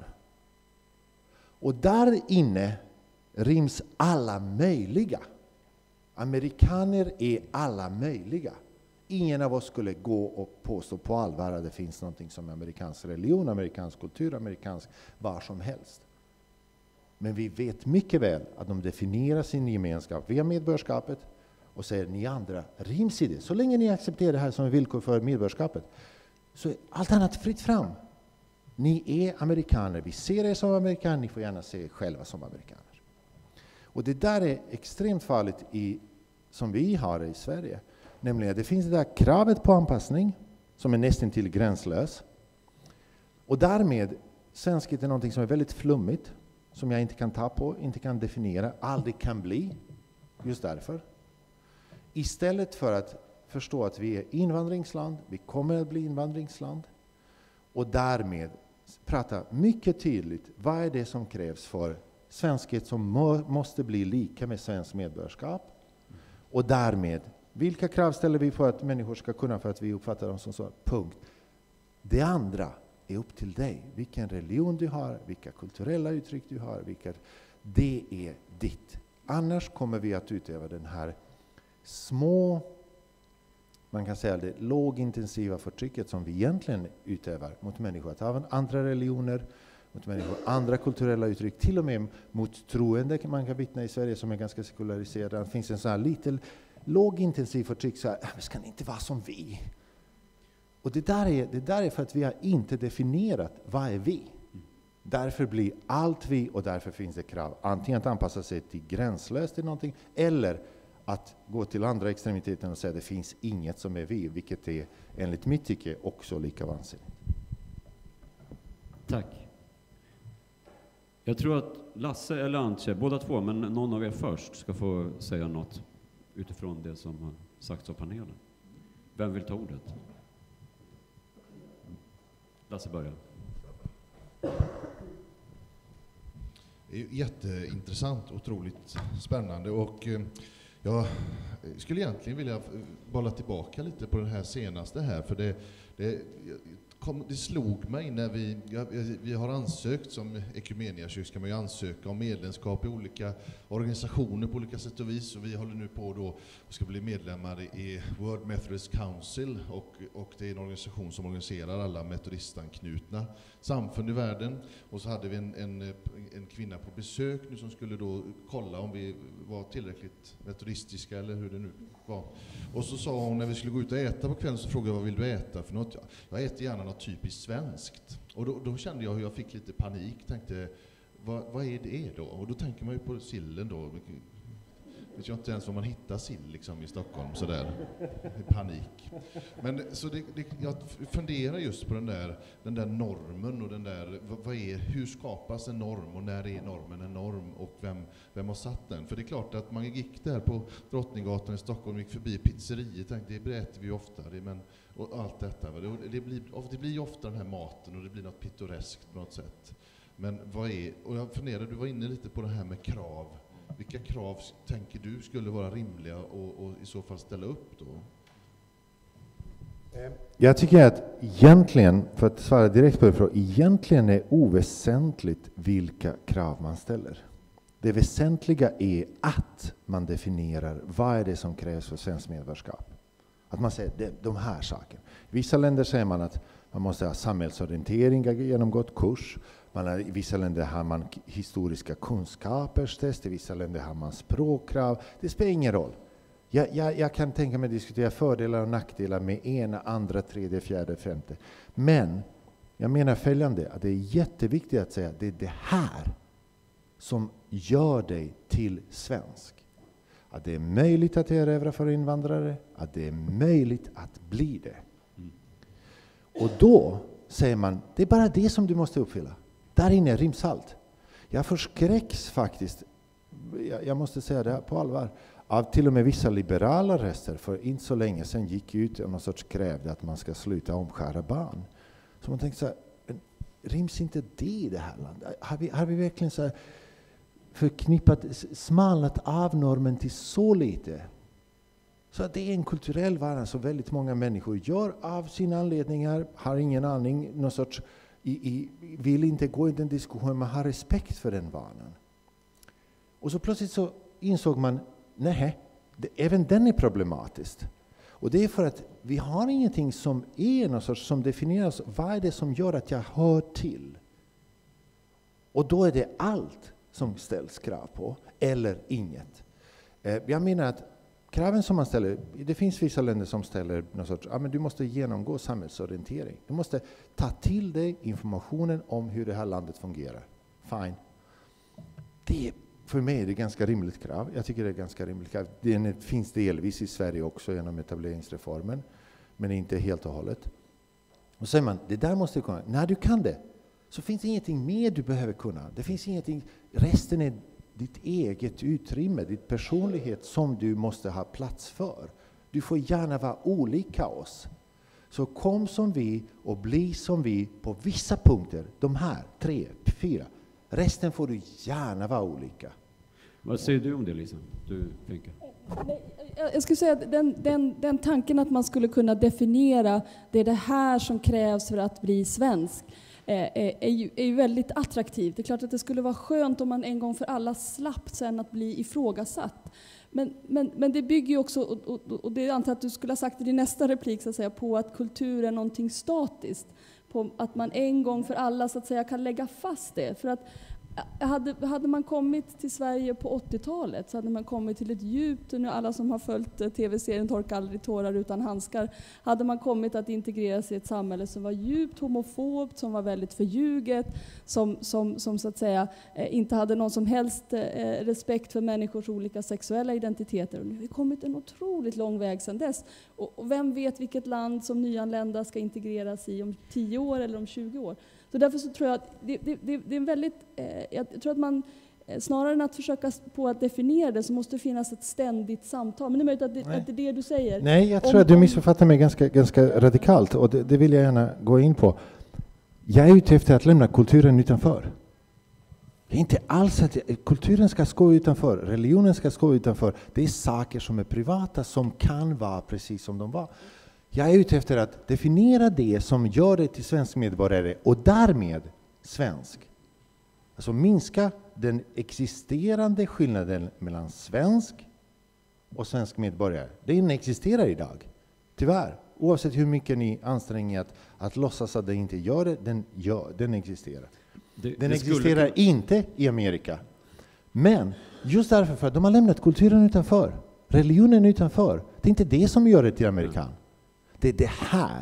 Och där inne ryms alla möjliga. Amerikaner är alla möjliga. Ingen av oss skulle gå och påstå på allvar att det finns någonting som amerikansk religion, amerikansk kultur, amerikansk var som helst. Men vi vet mycket väl att de definierar sin gemenskap via medborgarskapet och säger ni andra ryms i det. Så länge ni accepterar det här som villkor för medborgarskapet så är allt annat fritt fram. Ni är amerikaner, vi ser er som amerikaner, ni får gärna se er själva som amerikaner. Och det där är extremt farligt i, som vi har i Sverige. Nämligen att det finns det där kravet på anpassning som är nästan till gränslös. Och därmed, svenskhet är någonting som är väldigt flummigt, som jag inte kan ta på, inte kan definiera, aldrig kan bli. Just därför. Istället för att förstå att vi är invandringsland, vi kommer att bli invandringsland, och därmed prata mycket tydligt, vad är det som krävs för svenskhet som må, måste bli lika med svensk medborgarskap, och därmed vilka krav ställer vi på att människor ska kunna för att vi uppfattar dem som så? Punkt. Det andra är upp till dig. Vilken religion du har, vilka kulturella uttryck du har, vilka, det är ditt. Annars kommer vi att utöva den här små, man kan säga det lågintensiva förtrycket som vi egentligen utövar mot människor av andra religioner, mot människor, andra kulturella uttryck, till och med mot troende. Man kan vittna i Sverige som är ganska sekulariserad. Det finns en sån här liten lågintensiv förtryck, så här, men ska ni inte vara som vi? Och det där, är, det där är för att vi har inte definierat vad är vi. Därför blir allt vi, och därför finns det krav antingen att anpassa sig till gränslöst till någonting, eller att gå till andra extremiteten och säga att det finns inget som är vi, vilket är enligt mitt tycke också lika vansinnigt. Tack. Jag tror att Lasse eller Antje, båda två, men någon av er först, ska få säga något utifrån det som har sagts av panelen. Vem vill ta ordet? Lasse börjar. Det är jätteintressant, otroligt spännande, och eh, jag skulle egentligen vilja bolla tillbaka lite på den här senaste här, för det, det, kom, det slog mig när vi, ja, vi har ansökt som Ekumeniakyrka, ska man ju ansöka om medlemskap i olika organisationer på olika sätt och vis, och vi håller nu på då och ska bli medlemmar i World Methodist Council, och, och det är en organisation som organiserar alla metodistanknutna samfund i världen. Och så hade vi en, en, en kvinna på besök nu som skulle då kolla om vi var tillräckligt metodistiska eller hur det nu var. Och så sa hon när vi skulle gå ut och äta på kvällen, så frågade jag vad vill du äta för något? Jag äter gärna något typiskt svenskt. Och då, då kände jag hur jag fick lite panik, tänkte vad, vad är det då? Och då tänker man ju på sillen då. vet jag inte ens var man hittar sill liksom i Stockholm sådär i panik. Men så det, det, jag funderar just på den där, den där normen och den där, vad, vad är, hur skapas en norm och när är normen en norm och vem, vem har satt den? För det är klart att man gick där på Drottninggatan i Stockholm, gick förbi pizzeriet, tänkte det berättar vi ju ofta, det, men, och allt detta. Va? Det, det, blir, det blir ju ofta den här maten och det blir något pittoreskt på något sätt. Men vad är, och jag funderar, du var inne lite på det här med krav. Vilka krav tänker du skulle vara rimliga och, och i så fall ställa upp då? Jag tycker att egentligen, för att svara direkt på det, för egentligen är oväsentligt vilka krav man ställer. Det väsentliga är att man definierar vad är det som krävs för svenskt medborgarskap. Att man säger det, de här sakerna. I vissa länder säger man att man måste ha samhällsorientering, genomgått kurs. Man har, I vissa länder har man historiska kunskaperstest, i vissa länder har man språkkrav. Det spelar ingen roll. Jag, jag, jag kan tänka mig att diskutera fördelar och nackdelar med ena, andra, tredje, fjärde, femte. Men jag menar följande, att det är jätteviktigt att säga att det är det här som gör dig till svensk. Att det är möjligt att erövra för invandrare, att det är möjligt att bli det. Mm. Och då säger man, det är bara det som du måste uppfylla. Där inne är rimsalt. Jag förskräcks faktiskt, jag, jag måste säga det här på allvar, av till och med vissa liberala röster för inte så länge sedan gick ut och någon sorts krävde att man ska sluta omskära barn. Så man tänkte så här, rims inte det i det här landet? Har vi, har vi verkligen så här förknippat, smalnat av normen till så lite? Så att det är en kulturell vara som väldigt många människor gör av sina anledningar, har ingen aning, någon sorts, i, i, vill inte gå i den diskussionen, man har respekt för den vanan. Och så plötsligt så insåg man, nej, det, även den är problematisk. Och det är för att vi har ingenting som är någon sorts, som definieras, vad är det som gör att jag hör till? Och då är det allt som ställs krav på, eller inget. Eh, jag menar att kraven som man ställer, det finns vissa länder som ställer någon sorts, ja, men du måste genomgå samhällsorientering. Du måste ta till dig informationen om hur det här landet fungerar. Fine. Det, för mig är det ganska rimligt krav. Jag tycker det är ganska rimligt krav. Det finns delvis i Sverige också genom etableringsreformen, men inte helt och hållet. Och så säger man, det där måste du kunna. När du kan det, så finns det ingenting mer du behöver kunna. Det finns ingenting, resten är ditt eget utrymme, ditt personlighet som du måste ha plats för. Du får gärna vara olika oss. Så kom som vi och bli som vi på vissa punkter. De här, tre, fyra. Resten får du gärna vara olika. Vad säger du om det, Lisa? Du tänker. Jag skulle säga att den, den, den tanken att man skulle kunna definiera det är det här som krävs för att bli svensk är ju, är ju väldigt attraktivt. Det är klart att det skulle vara skönt om man en gång för alla slapp sen att bli ifrågasatt. Men, men, men det bygger ju också, och, och, och det antar att du skulle ha sagt i din nästa replik, så att säga, på att kultur är någonting statiskt. På att man en gång för alla, så att säga, kan lägga fast det. För att hade, hade man kommit till Sverige på åttiotalet så hade man kommit till ett djupt, nu alla som har följt tv-serien Torka aldrig tårar utan handskar, hade man kommit att integreras i ett samhälle som var djupt homofobt, som var väldigt förljuget, som, som, som så att säga inte hade någon som helst respekt för människors olika sexuella identiteter. Och nu har vi kommit en otroligt lång väg sedan dess. Och, och vem vet vilket land som nyanlända ska integreras i om tio år eller om tjugo år. Så därför så tror jag att det, det, det, det är en väldigt, eh, jag tror att man eh, snarare än att försöka på att definiera det så måste det finnas ett ständigt samtal. Men det är möjligt att det, att det är det du säger. Nej, jag tror om, att du missuppfattar mig ganska, ganska radikalt och det, det vill jag gärna gå in på. Jag är ute efter att lämna kulturen utanför. Det är inte alls att kulturen ska gå utanför, religionen ska gå utanför. Det är saker som är privata som kan vara precis som de var. Jag är ute efter att definiera det som gör dig till svensk medborgare och därmed svensk. Alltså minska den existerande skillnaden mellan svensk och svensk medborgare. Den existerar idag, tyvärr. Oavsett hur mycket ni anstränger att, att låtsas att det inte gör det, den, gör, den existerar. Det, den det existerar skulle... inte i Amerika. Men just därför för att de har lämnat kulturen utanför, religionen utanför. Det är inte det som gör det till amerikan. Det är det här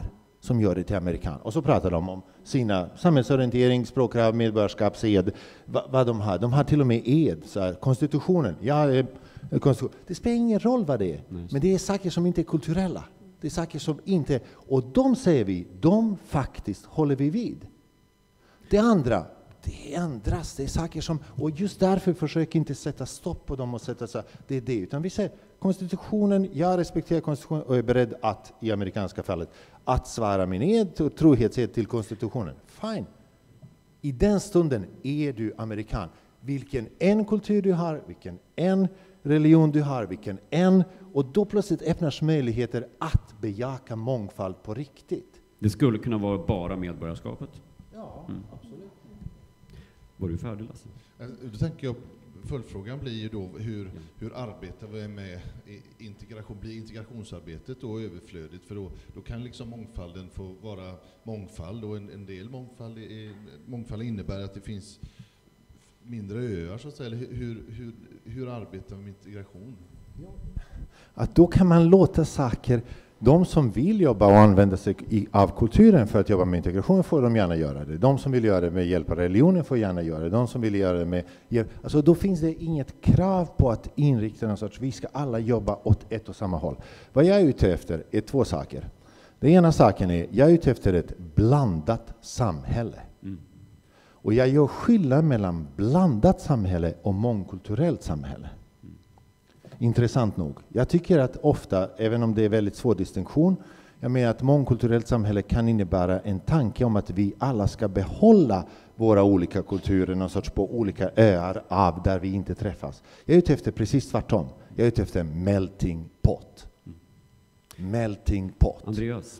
som gör det till amerikan. Och så pratar de om sina samhällsorientering, språkkrav, medborgarskap, ed, vad, vad de har. De har till och med ed, så här, konstitutionen. Ja, eh, konstitution. Det spelar ingen roll vad det är, mm. men det är saker som inte är kulturella. Det är saker som inte, och de säger vi, de faktiskt håller vi vid. Det andra, det ändras, det är saker som, och just därför försöker inte sätta stopp på dem och sätta så, det är det, utan vi säger konstitutionen, jag respekterar konstitutionen och är beredd att, i amerikanska fallet, att svara min ed och trohetsed till konstitutionen. Fine. I den stunden är du amerikan. Vilken en kultur du har, vilken en religion du har, vilken en, och då plötsligt öppnas möjligheter att bejaka mångfald på riktigt. Det skulle kunna vara bara medborgarskapet. Ja, mm. absolut. Var du färdig, Lasse? Då tänker jag, följdfrågan blir ju då hur, hur arbetar vi med integration? Blir integrationsarbetet då överflödigt? För då, då kan liksom mångfalden få vara mångfald, och en, en del mångfald, är, mångfald innebär att det finns mindre öar, så att säga. Hur, hur, hur arbetar vi med integration? Att då kan man låta saker, de som vill jobba och använda sig i, av kulturen för att jobba med integration får de gärna göra det. De som vill göra det med hjälp av religionen får gärna göra det. De som vill göra det med hjälp, alltså då finns det inget krav på att inrikta någon sorts, vi ska alla jobba åt ett och samma håll. Vad jag är ute efter är två saker. Den ena saken är, jag är ute efter ett blandat samhälle. Mm. Och jag gör skillnad mellan blandat samhälle och mångkulturellt samhälle. Mm. Intressant nog. Jag tycker att ofta, även om det är väldigt svår distinktion, jag menar att mångkulturellt samhälle kan innebära en tanke om att vi alla ska behålla våra olika kulturer, någon sorts på olika öar av där vi inte träffas. Jag är ute efter precis tvärtom. Jag är ute efter melting pot. Mm. Melting pot. Andreas?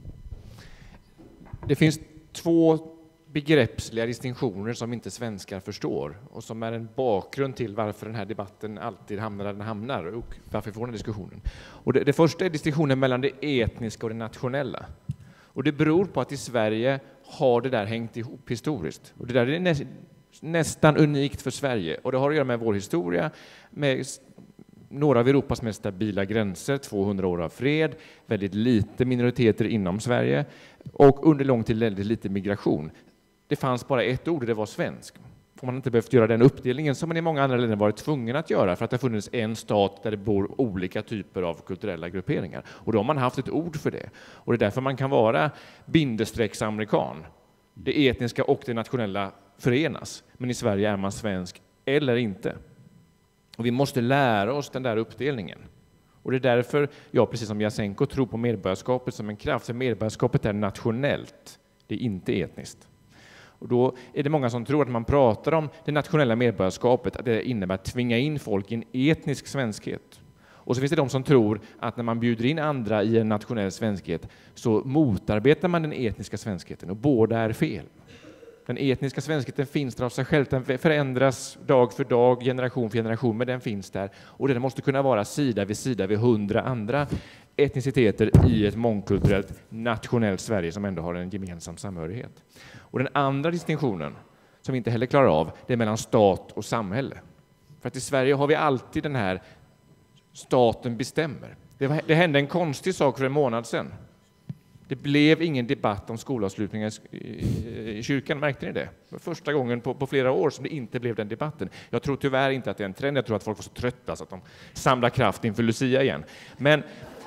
Det finns två begreppsliga distinktioner som inte svenskar förstår och som är en bakgrund till varför den här debatten alltid hamnar där den hamnar och varför vi får den här diskussionen. Och det, det första är distinktionen mellan det etniska och det nationella. Och det beror på att i Sverige har det där hängt ihop historiskt. Och det där är nä, nästan unikt för Sverige. Och det har att göra med vår historia, med några av Europas mest stabila gränser, tvåhundra år av fred, väldigt lite minoriteter inom Sverige och under lång tid väldigt lite migration. Det fanns bara ett ord och det var svensk. Får man inte behövt göra den uppdelningen som man i många andra länder varit tvungen att göra för att det har funnits en stat där det bor olika typer av kulturella grupperingar. Och då har man haft ett ord för det. Och det är därför man kan vara bindestrecksamerikan. Det etniska och det nationella förenas. Men i Sverige är man svensk eller inte. Och vi måste lära oss den där uppdelningen. Och det är därför jag, precis som Jasenko, tror på medborgarskapet som en kraft. För medborgarskapet är nationellt, det är inte etniskt. Och då är det många som tror att man pratar om det nationella medborgarskapet, att det innebär att tvinga in folk i en etnisk svenskhet. Och så finns det de som tror att när man bjuder in andra i en nationell svenskhet så motarbetar man den etniska svenskheten, och båda är fel. Den etniska svenskheten finns där av sig själv, den förändras dag för dag, generation för generation, men den finns där. Och den måste kunna vara sida vid sida vid hundra andra etniciteter i ett mångkulturellt nationellt Sverige som ändå har en gemensam samhörighet. Och den andra distinktionen, som vi inte heller klarar av, det är mellan stat och samhälle. För att i Sverige har vi alltid den här staten bestämmer. Det, var, det hände en konstig sak för en månad sedan. Det blev ingen debatt om skolavslutningar i, i, i kyrkan, märkte ni det? Det var första gången på, på flera år som det inte blev den debatten. Jag tror tyvärr inte att det är en trend, jag tror att folk var så trötta så att de samlar kraft inför Lucia igen. Men,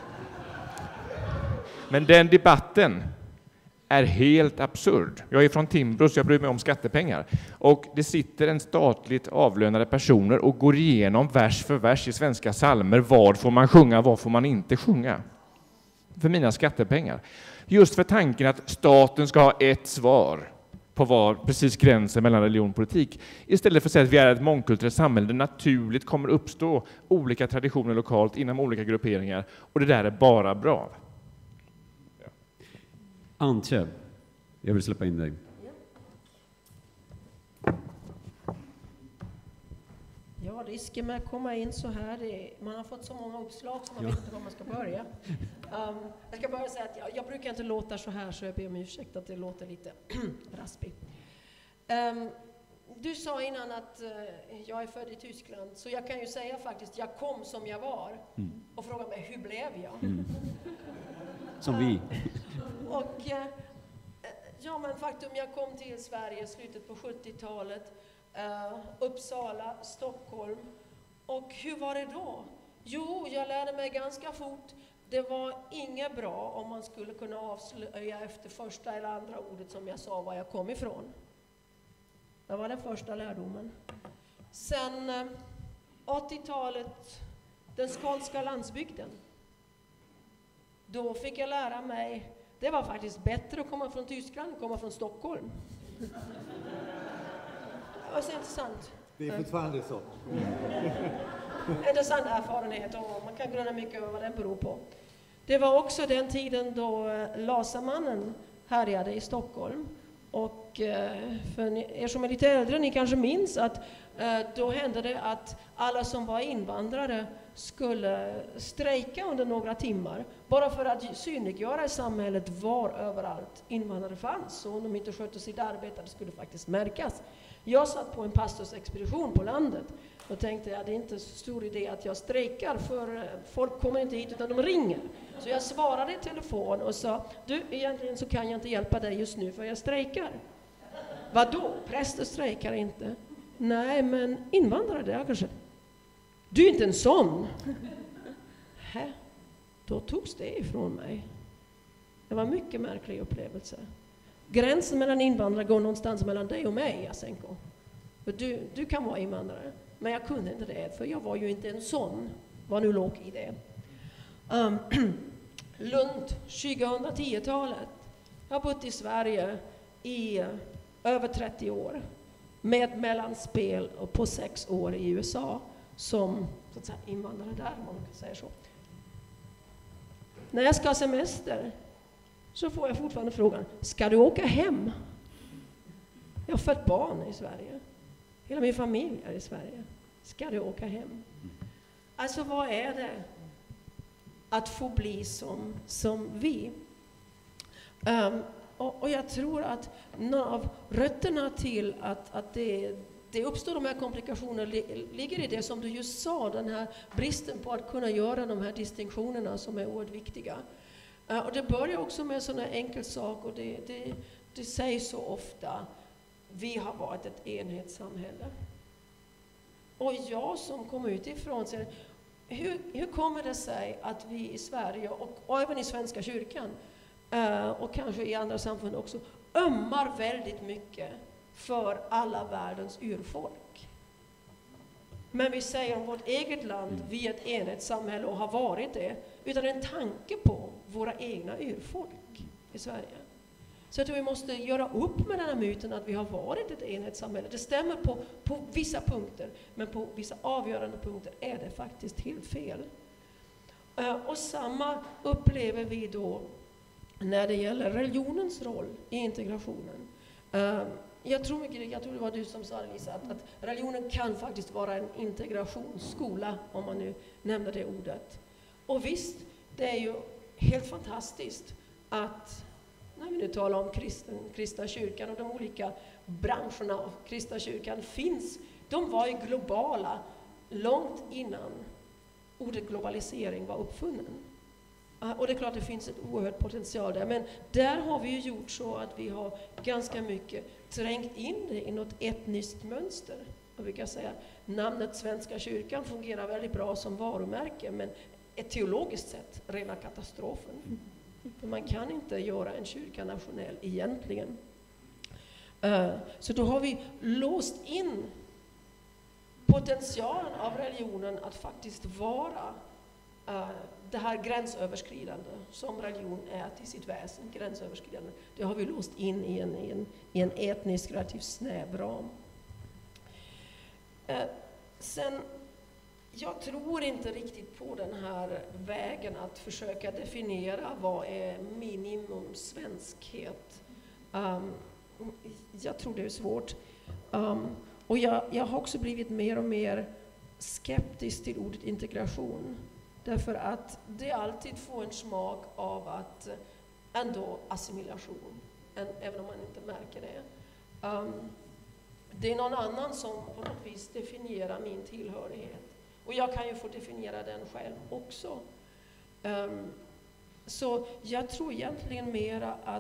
men den debatten är helt absurd. Jag är från Timbro så jag bryr mig om skattepengar. Och det sitter en statligt avlönade personer och går igenom vers för vers i svenska psalmer. Vad får man sjunga, vad får man inte sjunga? För mina skattepengar. Just för tanken att staten ska ha ett svar på var precis gränsen mellan religion och politik. Istället för att säga att vi är ett mångkulturellt samhälle där naturligt kommer uppstå olika traditioner lokalt inom olika grupperingar. Och det där är bara bra. Antje, jag vill släppa in dig. Ja, risken med att komma in så här, är, man har fått så många uppslag så man ja. vet inte var man ska börja. Um, jag ska bara säga att jag, jag brukar inte låta så här, så jag ber om ursäkt att det låter lite raspig. Um, du sa innan att uh, jag är född i Tyskland, så jag kan ju säga faktiskt, jag kom som jag var mm. och fråga mig, hur blev jag? Mm. Som vi. Och uh, men faktum, jag kom till Sverige i slutet på sjuttiotalet, uh, Uppsala, Stockholm. Och hur var det då? Jo, jag lärde mig ganska fort. Det var inget bra om man skulle kunna avslöja efter första eller andra ordet som jag sa var jag kom ifrån. Det var den första lärdomen. Sen uh, åttiotalet, den skånska landsbygden. Då fick jag lära mig, det var faktiskt bättre att komma från Tyskland än att komma från Stockholm. Det var så intressant. Det är fortfarande så. Intressant erfarenhet och man kan grunna mycket över vad det beror på. Det var också den tiden då Lasermannen härjade i Stockholm. Och för er som är lite äldre, ni kanske minns att då hände det att alla som var invandrare skulle strejka under några timmar bara för att synliggöra i samhället var överallt invandrare fanns. Och om de inte skötte sitt arbete det skulle faktiskt märkas. Jag satt på en pastorsexpedition på landet och tänkte att det är inte så stor idé att jag strejkar för folk kommer inte hit utan de ringer. Så jag svarade i telefon och sa, du egentligen så kan jag inte hjälpa dig just nu för jag strejkar. Vadå? Präster strejkar inte. Nej, men invandrare det är kanske. Du är inte en sån. Hä? Då togs det ifrån mig. Det var en mycket märklig upplevelse. Gränsen mellan invandrare går någonstans mellan dig och mig, Jasenko. För du, du kan vara invandrare. Men jag kunde inte det, för jag var ju inte en sån. Vad nu låg i det. Um, Lund, tjugohundratio-talet. Jag har bott i Sverige i över trettio år. Med mellanspel och på sex år i U S A. Som så att säga, invandrare där, om man kan säga så. När jag ska ha semester så får jag fortfarande frågan, ska du åka hem? Jag har fött barn i Sverige. Hela min familj är i Sverige. Ska du åka hem? Alltså vad är det att få bli som, som vi? Um, och, och jag tror att några av rötterna till att, att det, det uppstår de här komplikationerna li, ligger i det som du just sa, den här bristen på att kunna göra de här distinktionerna som är oerhört viktiga. Uh, och det börjar också med sådana enkel sak och det, det, det sägs så ofta, vi har varit ett enhetssamhälle. Och jag som kom utifrån säger, hur, hur kommer det sig att vi i Sverige och, och även i Svenska kyrkan uh, och kanske i andra samfund också ömmar väldigt mycket för alla världens urfolk. Men vi säger om vårt eget land, vi är ett enhetssamhälle och har varit det, utan en tanke på våra egna urfolk i Sverige. Så jag tror vi måste göra upp med den här myten att vi har varit ett enhetssamhälle. Det stämmer på, på vissa punkter, men på vissa avgörande punkter är det faktiskt helt fel. Uh, och samma upplever vi då när det gäller religionens roll i integrationen. Uh, jag, tror mycket, jag tror det var du som sa, Lisa, att, att religionen kan faktiskt vara en integrationsskola, om man nu nämner det ordet. Och visst, det är ju helt fantastiskt att när vi nu talar om kristen, kristna kyrkan och de olika branscherna av kristna kyrkan finns, de var ju globala långt innan ordet globalisering var uppfunnen. Uh, och det är klart det finns ett oerhört potential där, men där har vi ju gjort så att vi har ganska mycket trängt in det i något etniskt mönster. Och vi kan säga namnet Svenska kyrkan fungerar väldigt bra som varumärke, men ett teologiskt sett rena katastrofen. För man kan inte göra en kyrka nationell egentligen. Uh, så då har vi låst in potentialen av religionen att faktiskt vara uh, det här gränsöverskridande som religion är till sitt väsen, gränsöverskridande. Det har vi låst in i en, i en, i en etnisk relativt snäv ram. Uh, sen Jag tror inte riktigt på den här vägen att försöka definiera vad är minimum svenskhet. Um, jag tror det är svårt. Um, och jag, jag har också blivit mer och mer skeptisk till ordet integration. Därför att det alltid får en smak av att ändå assimilation, även om man inte märker det. Um, det är någon annan som på något vis definierar min tillhörighet. Och jag kan ju få definiera den själv också. Um, så jag tror egentligen mera att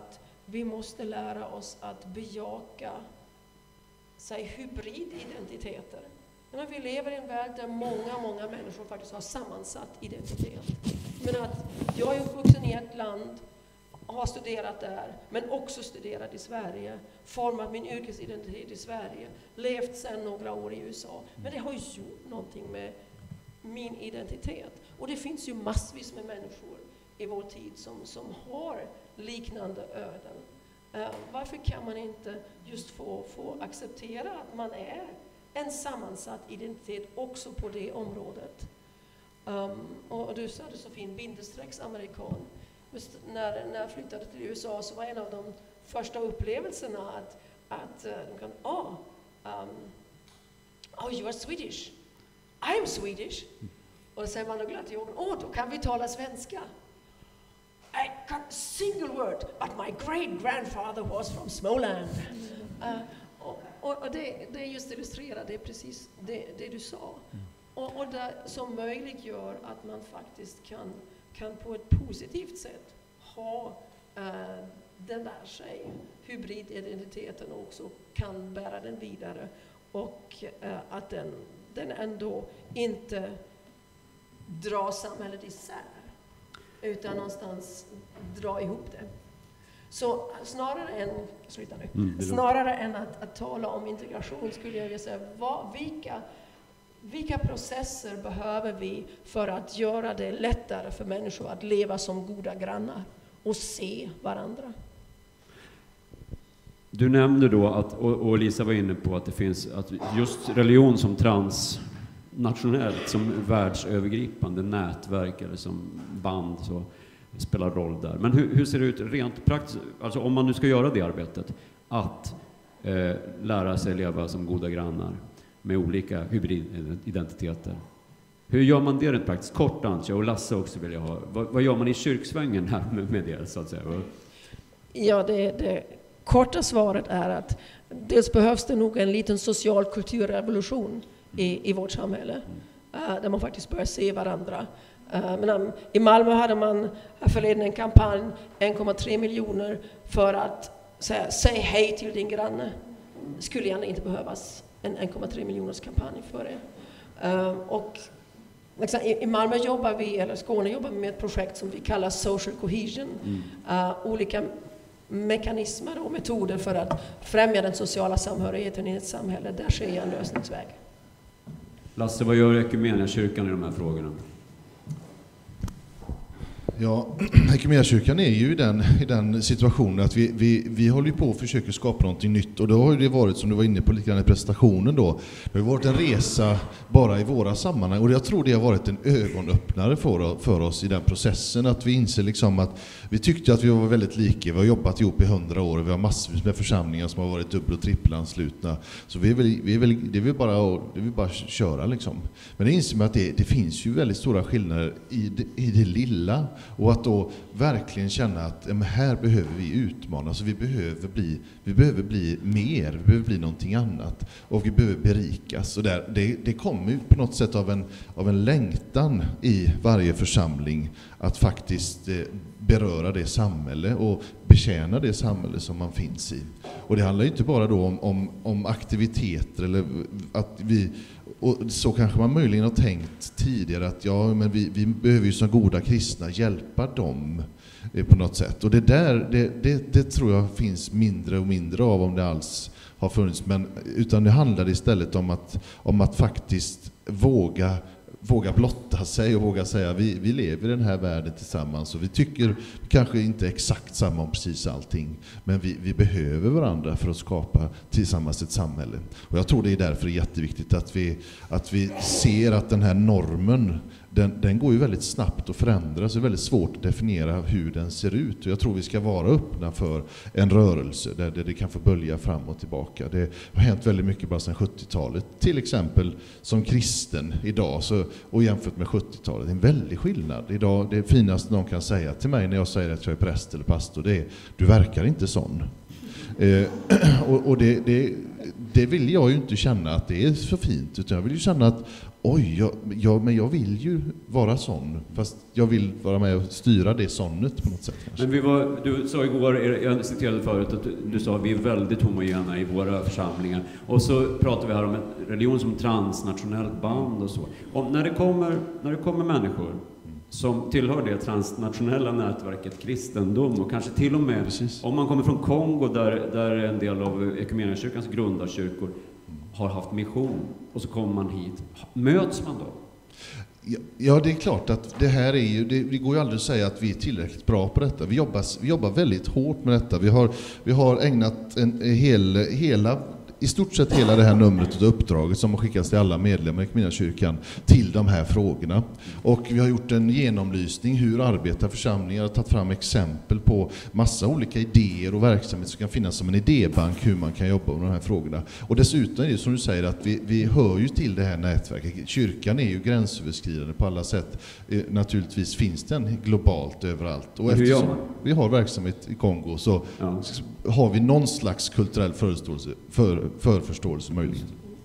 vi måste lära oss att bejaka sig hybrididentiteter. Men vi lever i en värld där många, många människor faktiskt har sammansatt identitet. Men att jag är uppvuxen i ett land, har studerat där, men också studerat i Sverige, format min yrkesidentitet i Sverige, levt sedan några år i U S A. Men det har ju gjort någonting med min identitet. Och det finns ju massvis med människor i vår tid som, som har liknande öden. Uh, varför kan man inte just få, få acceptera att man är en sammansatt identitet också på det området? Um, och, och du sa det så fint, bindestrecksamerikan. Just när, när jag flyttade till U S A så var en av de första upplevelserna att, att uh, de kan, oh, um, oh, you are Swedish. I am Swedish. Och då säger man och glatt i ögonen, åh, oh, då kan vi tala svenska. I can't single word, but my great grandfather was from Småland. Uh, och och, och det, det just illustrerar, det är precis det, det du sa. Och, och det som möjliggör att man faktiskt kan, kan på ett positivt sätt ha uh, den där sig, hybrididentiteten också kan bära den vidare. Och uh, att den, den ändå inte drar samhället isär, utan någonstans dra ihop det. Så snarare än, sluta nu, mm, snarare än att, att tala om integration skulle jag vilja säga, vad, vilka, vilka processer behöver vi för att göra det lättare för människor att leva som goda grannar och se varandra? Du nämnde då, att, och, och Lisa var inne på att det finns att just religion som trans nationellt, som världsövergripande nätverk eller som band så spelar roll där. Men hur, hur ser det ut rent praktiskt, alltså om man nu ska göra det arbetet, att eh, lära sig leva som goda grannar med olika hybrididentiteter. Hur gör man det rent praktiskt? Kort, Antje, och Lasse också vill jag ha. Vad, vad gör man i kyrksvängen här med, med det, så att säga? Ja, det, det korta svaret är att dels behövs det nog en liten social kulturrevolution i, i vårt samhälle, uh, där man faktiskt börjar se varandra. Uh, men, um, i Malmö hade man förleden en kampanj, en komma tre miljoner, för att säga, säg hej till din granne. Skulle gärna inte behövas en en komma tre miljoners kampanj för det. Uh, och liksom, i, i Malmö jobbar vi, eller Skåne jobbar vi med ett projekt som vi kallar social cohesion. Mm. Uh, olika mekanismer och metoder för att främja den sociala samhörigheten i ett samhälle. Där ser jag en lösningsväg. Lasse, vad gör Equmeniakyrkan i de här frågorna? Ja, Equmeniakyrkan är ju i den, i den situationen att vi, vi, vi håller på att försöka skapa någonting nytt. Och då har det varit, som du var inne på lite grann i presentationen då, det har varit en resa bara i våra sammanhang. Och jag tror det har varit en ögonöppnare för, för oss i den processen. Att vi inser liksom att vi tyckte att vi var väldigt lika. Vi har jobbat ihop i hundra år och vi har massvis med församlingar som har varit dubbel- och trippelanslutna. Så vi är väl, vi är väl, det är väl bara, det är väl bara att köra liksom. Men det inser man att det, det finns ju väldigt stora skillnader i det, i det lilla. Och att då verkligen känna att ja, men här behöver vi utmana, så vi behöver bli, vi behöver bli mer, vi behöver bli någonting annat. Och vi behöver berikas. Och där, det, det kommer på något sätt av en, av en längtan i varje församling att faktiskt eh, beröra det samhälle och betjäna det samhälle som man finns i. Och det handlar ju inte bara då om, om, om aktiviteter eller att vi... Och så kanske man möjligen har tänkt tidigare att ja, men vi, vi behöver ju som goda kristna hjälpa dem eh, på något sätt. Och det där, det, det, det tror jag finns mindre och mindre av, om det alls har funnits. Men, utan det handlar istället om att, om att faktiskt våga, våga blotta sig och våga säga vi, vi lever i den här världen tillsammans. Och vi tycker kanske inte exakt samma om precis allting. Men vi, vi behöver varandra för att skapa tillsammans ett samhälle. Och jag tror det är därför jätteviktigt att vi, att vi ser att den här normen, den, den går ju väldigt snabbt att förändras. Det är väldigt svårt att definiera hur den ser ut. Och jag tror vi ska vara öppna för en rörelse där, där det kan få bölja fram och tillbaka. Det har hänt väldigt mycket bara sedan sjuttiotalet. Till exempel som kristen idag så, och jämfört med sjuttiotalet. Det är en väldig skillnad. Idag, det finaste någon kan säga till mig när jag säger att jag är präst eller pastor, det är du verkar inte sån. Eh, och och det, det, det vill jag ju inte känna att det är så fint, utan jag vill ju känna att oj, jag, jag, men jag vill ju vara sån, fast jag vill vara med och styra det sånnet på något sätt. Kanske. Men vi var, du sa igår, jag citerade förut, att du, du sa att vi är väldigt homogena i våra församlingar. Och så pratar vi här om en religion som transnationellt band och så. Och när det kommer, när det kommer människor som tillhör det transnationella nätverket kristendom, och kanske till och med, precis, om man kommer från Kongo där, där en del av Equmeniakyrkans grundarkyrkor har haft mission, och så kommer man hit. Möts man då? Ja, ja, det är klart att det här är ju, det, det går ju aldrig att säga att vi är tillräckligt bra på detta. Vi jobbar, vi jobbar väldigt hårt med detta. Vi har, vi har ägnat en hel, hela i stort sett hela det här numret och uppdraget som har skickats till alla medlemmar i Equmeniakyrkan till de här frågorna. Och vi har gjort en genomlysning hur arbetar församlingar, och tagit fram exempel på massa olika idéer och verksamheter som kan finnas som en idébank hur man kan jobba med de här frågorna. Och dessutom är det som du säger att vi, vi hör ju till det här nätverket. Kyrkan är ju gränsöverskridande på alla sätt. Eh, naturligtvis finns den globalt överallt. Och eftersom vi har verksamhet i Kongo så ja. har vi någon slags kulturell förståelse för förförståelse möjligt.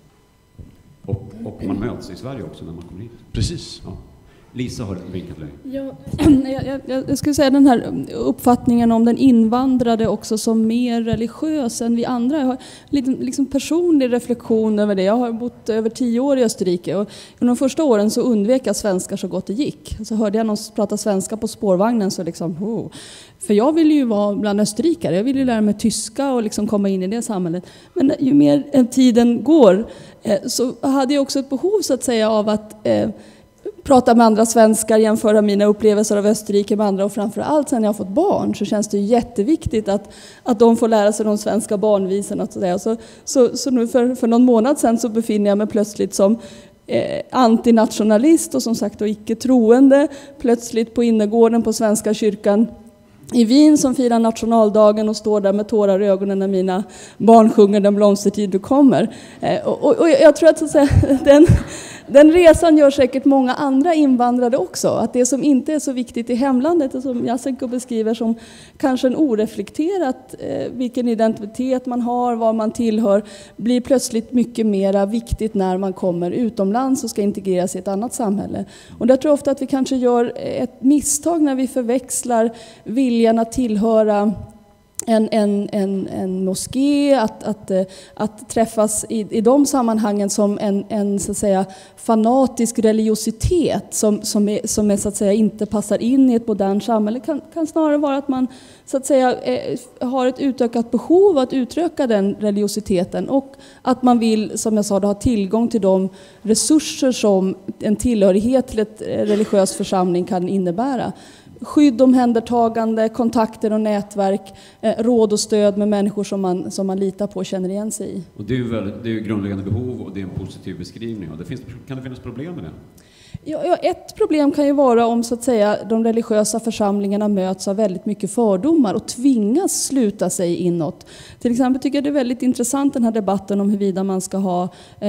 Och, och man möts i Sverige också när man kommer hit. Precis. Ja. Lisa har vinkat dig. Ja, jag, jag, jag skulle säga den här uppfattningen om den invandrade också som mer religiös än vi andra. Jag har lite liksom personlig reflektion över det. Jag har bott över tio år i Österrike, och under de första åren så undvek jag svenskar så gott det gick. Så hörde jag någon prata svenska på spårvagnen så liksom, oh. För jag ville ju vara bland österrikare. Jag ville ju lära mig tyska och liksom komma in i det samhället. Men ju mer tiden går så hade jag också ett behov så att säga av att eh, prata med andra svenskar, jämföra mina upplevelser av Österrike med andra, och framförallt sen jag har fått barn så känns det jätteviktigt att, att de får lära sig de svenska barnvisorna. Så, så, så, så nu för, för någon månad sen så befinner jag mig plötsligt som eh, antinationalist och som sagt och icke troende plötsligt på innergården på Svenska kyrkan i Wien som firar nationaldagen och står där med tårar i ögonen när mina barn sjunger Den blomstertid du kommer. Eh, och, och, och jag tror att, så att säga, den, den resan gör säkert många andra invandrare också. Att det som inte är så viktigt i hemlandet, och som Jasenko beskriver som kanske en oreflekterat eh, vilken identitet man har, var man tillhör, blir plötsligt mycket mer viktigt när man kommer utomlands och ska integreras i ett annat samhälle. Och där tror jag ofta att vi kanske gör ett misstag när vi förväxlar viljan att tillhöra en, en, en, en moské, att, att, att träffas i, i de sammanhangen som en, en så att säga, fanatisk religiositet som, som, är, som är, så att säga, inte passar in i ett modernt samhälle. Kan, kan snarare vara att man så att säga, har ett utökat behov att utöka den religiositeten, och att man vill, som jag sa, ha tillgång till de resurser som en tillhörighet till ett religiös församling kan innebära. Skydd, omhändertagande, kontakter och nätverk, eh, råd och stöd med människor som man, som man litar på och känner igen sig i. Och det är ju väldigt, det är ju grundläggande behov, och det är en positiv beskrivning. Och det finns, kan det finnas problem med det? Ja, ja, ett problem kan ju vara om så att säga, de religiösa församlingarna möts av väldigt mycket fördomar och tvingas sluta sig inåt. Till exempel tycker jag det är väldigt intressant den här debatten om huruvida man ska ha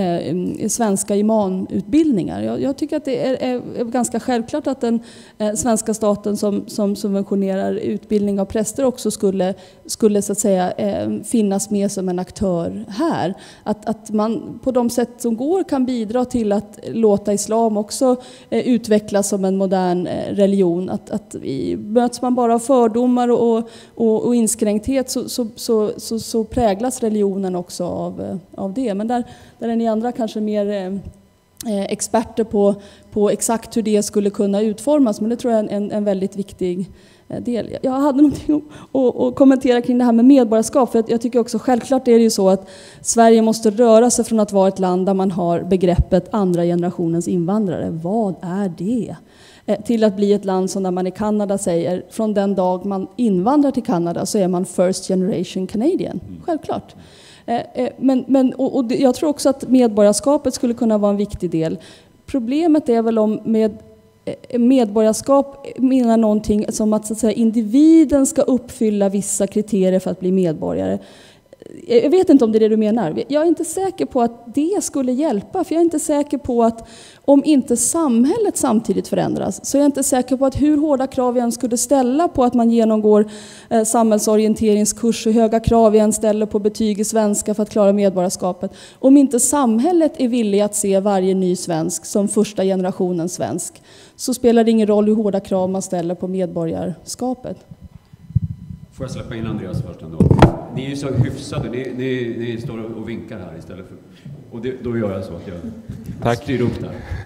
eh, svenska imamutbildningar. Jag, jag tycker att det är, är, är ganska självklart att den eh, svenska staten som, som subventionerar utbildning av präster också skulle, skulle så att säga, eh, finnas med som en aktör här. Att, att man på de sätt som går kan bidra till att låta islam också utvecklas som en modern religion. Att, att vi, möts man bara av fördomar och, och, och inskränkthet så, så, så, så, så präglas religionen också av, av det. Men där, där är ni andra kanske mer eh, experter på, på exakt hur det skulle kunna utformas. Men det tror jag är en, en väldigt viktig del. Jag hade någonting att, att kommentera kring det här med medborgarskap. För jag tycker också självklart är det ju så att Sverige måste röra sig från att vara ett land där man har begreppet andra generationens invandrare. Vad är det? Till att bli ett land som när man i Kanada säger från den dag man invandrar till Kanada så är man first generation Canadian. Självklart. Men, men, och, och jag tror också att medborgarskapet skulle kunna vara en viktig del. Problemet är väl om med medborgarskap menar någonting som att, så att säga, individen ska uppfylla vissa kriterier för att bli medborgare. jag vet inte om det är det du menar. Jag är inte säker på att det skulle hjälpa, för jag är inte säker på att om inte samhället samtidigt förändras, så är jag inte säker på att hur hårda krav vi än skulle ställa på att man genomgår eh, samhällsorienteringskurs, hur höga krav vi än ställer på betyg i svenska för att klara medborgarskapet. Om inte samhället är villig att se varje ny svensk som första generationens svensk, så spelar det ingen roll hur hårda krav man ställer på medborgarskapet. Får jag släppa in Andreas först ändå? Ni är ju så hyfsade, ni, ni, ni står och vinkar här istället för... Och det, då gör jag så att jag Tack. styr upp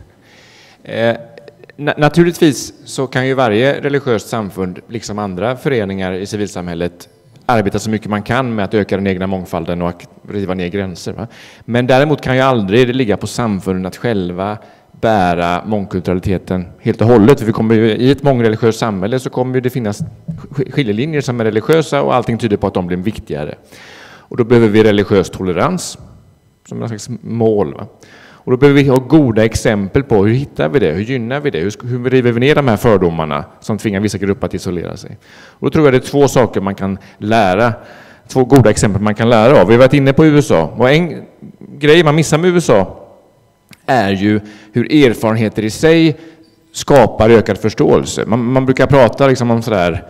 där. Eh, na- naturligtvis så kan ju varje religiöst samfund, liksom andra föreningar i civilsamhället, arbeta så mycket man kan med att öka den egna mångfalden och riva ner gränser. Va? Men däremot kan ju aldrig det ligga på samfunden att själva bära mångkulturaliteten helt och hållet. För vi kommer ju, i ett mångreligiöst samhälle så kommer det finnas skiljelinjer som är religiösa och allting tyder på att de blir viktigare. Och då behöver vi religiös tolerans som en slags mål. Va? Och då behöver vi ha goda exempel på hur hittar vi det, hur gynnar vi det, hur, hur river vi ner de här fördomarna som tvingar vissa grupper att isolera sig. Och då tror jag det är två saker man kan lära, två goda exempel man kan lära av. Vi har varit inne på U S A, och en grej man missar med U S A är ju hur erfarenheter i sig skapar ökad förståelse. Man, man brukar prata liksom om sådär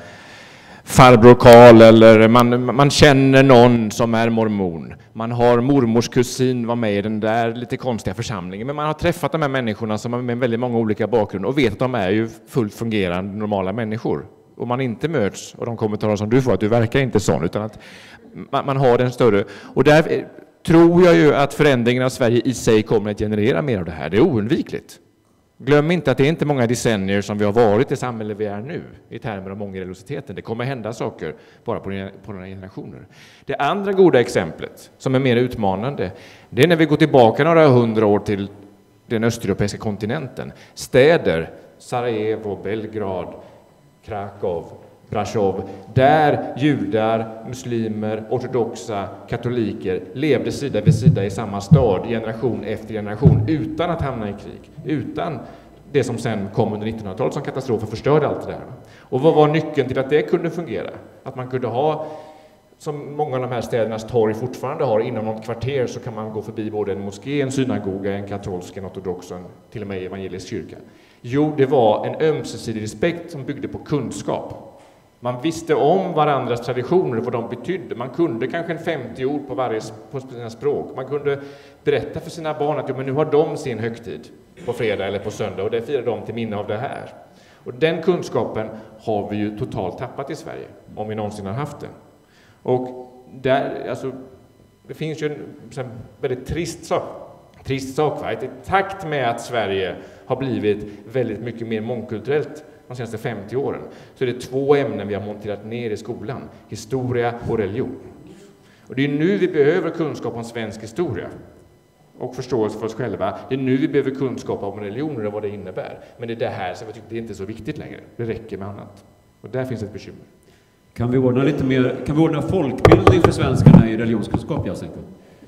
farbror Karl, eller man, man känner någon som är mormon. Man har mormors kusin var med i den där lite konstiga församlingen. Men man har träffat de här människorna som har med väldigt många olika bakgrunder och vet att de är ju fullt fungerande normala människor. Och man inte möts och de kommentarer som du får att du verkar inte sån, utan att man, man har den större. Och där tror jag ju att förändringen av Sverige i sig kommer att generera mer av det här. Det är oundvikligt. Glöm inte att det är inte många decennier som vi har varit i samhället vi är nu i termer av mångreligiositeten. Det kommer hända saker bara på, på några generationer. Det andra goda exemplet som är mer utmanande, det är när vi går tillbaka några hundra år till den östeuropeiska kontinenten. Städer, Sarajevo, Belgrad, Krakow, Brasov, där judar, muslimer, ortodoxa, katoliker levde sida vid sida i samma stad generation efter generation utan att hamna i krig, utan det som sen kom under nittonhundratalet som katastrof och förstörde allt det där. Och vad var nyckeln till att det kunde fungera? Att man kunde ha, som många av de här städernas torg fortfarande har, inom något kvarter så kan man gå förbi både en moské, en synagoga, en katolsk, en ortodox, en, till och med evangelisk kyrka. Jo, det var en ömsesidig respekt som byggde på kunskap. Man visste om varandras traditioner och vad de betydde. Man kunde kanske en femtio ord på varje på sina språk. Man kunde berätta för sina barn att ja, men nu har de sin högtid på fredag eller på söndag och det firar de till minne av det här. Och den kunskapen har vi ju totalt tappat i Sverige, om vi någonsin har haft den. Och där, alltså, det finns ju en så här, väldigt trist sak. Trist sak, va? I takt med att Sverige har blivit väldigt mycket mer mångkulturellt de senaste femtio åren, så är det två ämnen vi har monterat ner i skolan. Historia och religion. Och det är nu vi behöver kunskap om svensk historia och förståelse för oss själva. Det är nu vi behöver kunskap om religioner och vad det innebär. Men det är det här som jag tycker det är inte så viktigt längre. Det räcker med annat. Och där finns ett bekymmer. Kan vi ordna lite mer, kan vi ordna folkbildning för svenskarna i religionskunskap, jag tänker?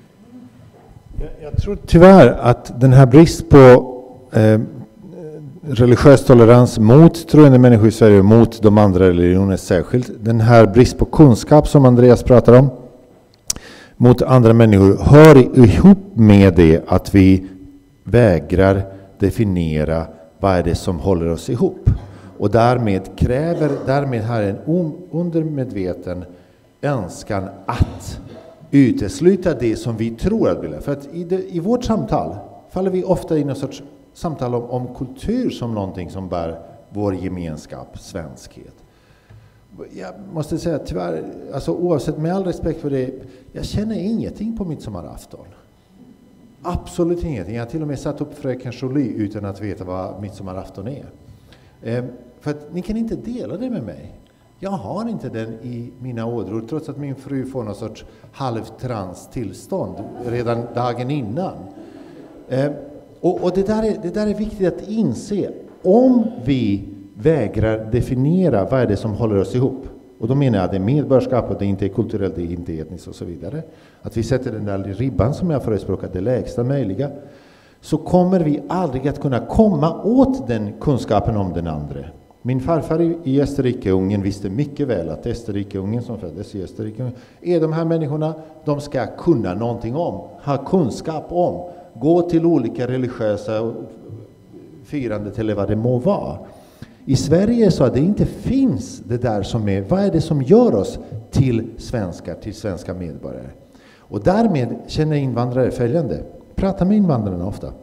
Jag, jag tror tyvärr att den här brist på eh, religiös tolerans mot troende människor i Sverige och mot de andra religionerna särskilt. Den här brist på kunskap som Andreas pratar om mot andra människor hör ihop med det att vi vägrar definiera vad är det som håller oss ihop. Och därmed kräver, därmed har en undermedveten önskan att utesluta det som vi tror att vi vill. För att i, det, i vårt samtal faller vi ofta in i en sorts samtal om, om kultur som någonting som bär vår gemenskap, svenskhet. Jag måste säga tyvärr, alltså oavsett med all respekt för det, jag känner ingenting på midsommarafton. Absolut ingenting. Jag har till och med satt upp Fröken Jolie utan att veta vad midsommarafton är. Eh, för att ni kan inte dela det med mig. Jag har inte den i mina ådror, trots att min fru får någon sorts halvtrans tillstånd redan dagen innan. Eh, Och, och det, där är, det där är viktigt att inse. Om vi vägrar definiera vad är det som håller oss ihop, och då menar jag att det är medborgarskap och det inte är kulturellt, det är inte etniskt och så vidare. Att vi sätter den där ribban som jag förespråkar, det lägsta möjliga, så kommer vi aldrig att kunna komma åt den kunskapen om den andra. Min farfar i, i Österrike-Ungern visste mycket väl att Österrike-Ungern som föddes i Österrike är de här människorna, de ska kunna någonting om, ha kunskap om, gå till olika religiösa firande eller vad det må vara. I Sverige så att det inte finns det där som är, vad är det som gör oss till svenskar, till svenska medborgare? Och därmed känner invandrare följande. Prata med invandrarna ofta.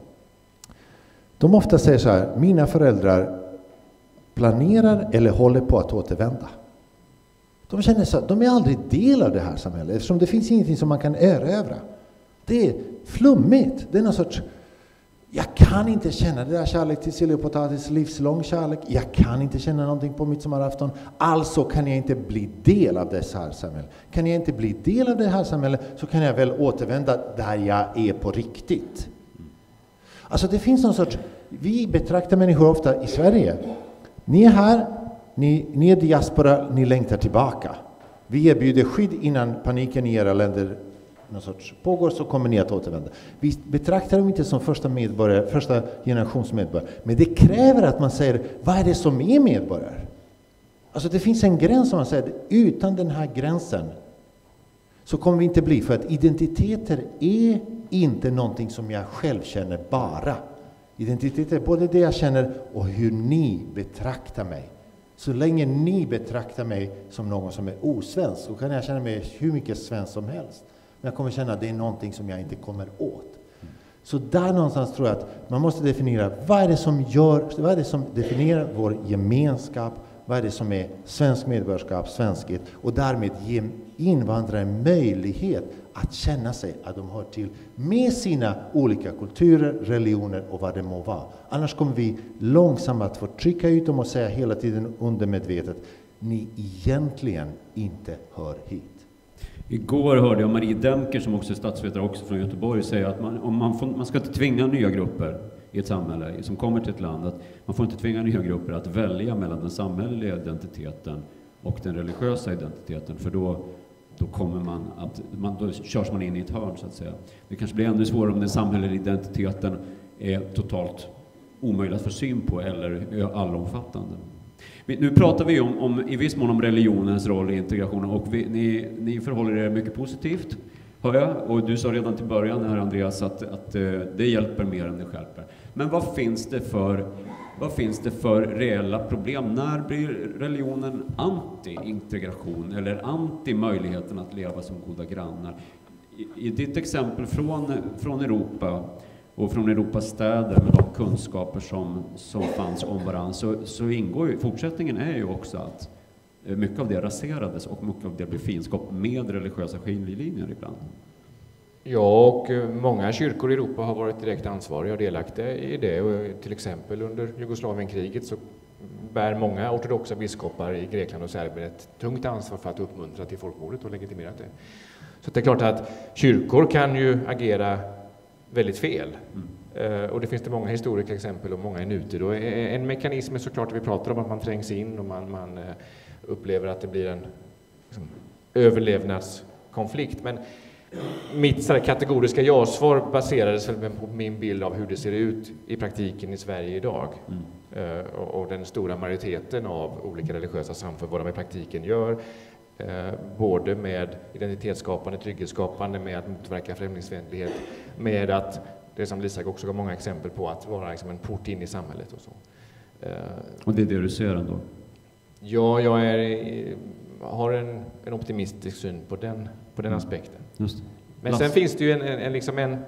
De ofta säger så här, mina föräldrar planerar eller håller på att återvända. De känner så att de är aldrig del av det här samhället eftersom det finns ingenting som man kan erövra. Det är flummigt. Det är någon sorts, jag kan inte känna det där kärlek till sill och potatis, livslång kärlek. Jag kan inte känna någonting på midsommarafton. Alltså kan jag inte bli del av det här samhället. Kan jag inte bli del av det här samhället så kan jag väl återvända där jag är på riktigt. Alltså det finns någon sorts, vi betraktar människor ofta i Sverige. Ni är här, ni, ni är diaspora, ni längtar tillbaka. Vi erbjuder skydd innan paniken i era länder någon sorts pågår, så kommer ni att återvända. Vi betraktar dem inte som första medborgare, första generations medborgare. Men det kräver att man säger, vad är det som är medborgare? Alltså det finns en gräns som man säger, utan den här gränsen så kommer vi inte bli, för att identiteter är inte någonting som jag själv känner bara. Identitet är både det jag känner och hur ni betraktar mig. Så länge ni betraktar mig som någon som är osvensk så kan jag känna mig hur mycket svensk som helst. Men jag kommer känna att det är någonting som jag inte kommer åt. Så där någonstans tror jag att man måste definiera vad är det som gör, vad är det som definierar vår gemenskap, vad är det som är svensk medborgarskap, svenskhet, och därmed ge invandrare möjlighet att känna sig att de hör till med sina olika kulturer, religioner och vad det må vara. Annars kommer vi långsamt att få trycka ut dem och säga hela tiden undermedvetet, ni egentligen inte hör hit. Igår hörde jag Marie Demker, som också är statsvetare också från Göteborg, säga att man, om man, får, man ska inte tvinga nya grupper i ett samhälle som kommer till ett land, att man får inte tvinga nya grupper att välja mellan den samhälleliga identiteten och den religiösa identiteten, för då, då kommer man att, man, då körs man in i ett hörn så att säga. Det kanske blir ännu svårare om den samhälleliga identiteten är totalt omöjligt att få syn på eller allomfattande. Nu pratar vi om, om i viss mån om religionens roll i integrationen, och vi, ni, ni förhåller er mycket positivt, hör jag. Och du sa redan till början här, Andreas, att, att det hjälper mer än det stjälper. Men vad finns det för, vad finns det för reella problem? När blir religionen anti-integration eller anti-möjligheten att leva som goda grannar? I, i ditt exempel från, från Europa och från Europas städer med de kunskaper som, som fanns om varandra, så, så ingår ju, fortsättningen är ju också att mycket av det raserades och mycket av det blev finskap med religiösa skiljelinjer ibland. Ja, och många kyrkor i Europa har varit direkt ansvariga och delaktiga i det. Och till exempel under Jugoslavienkriget så bär många ortodoxa biskopar i Grekland och Serbien ett tungt ansvar för att uppmuntra till folkmordet och legitimera det. Så det är klart att kyrkor kan ju agera väldigt fel. Mm. Och det finns det många historiska exempel och många i nutid. Och en mekanism är såklart att vi pratar om att man trängs in och man, man upplever att det blir en liksom, överlevnadskonflikt. Men mitt så här, kategoriska ja-svar baserades på min bild av hur det ser ut i praktiken i Sverige idag. Mm. Och, och den stora majoriteten av olika religiösa samfund, vad de i praktiken gör. Både med identitetsskapande, trygghetsskapande, med att motverka främlingsfientlighet, med att, det som Lisa också gav många exempel på, att vara liksom en port in i samhället och så. Och det är det du ser ändå? Ja, jag är, har en, en optimistisk syn på den, på den aspekten. Just. Men sen finns det ju en, en, en, liksom en...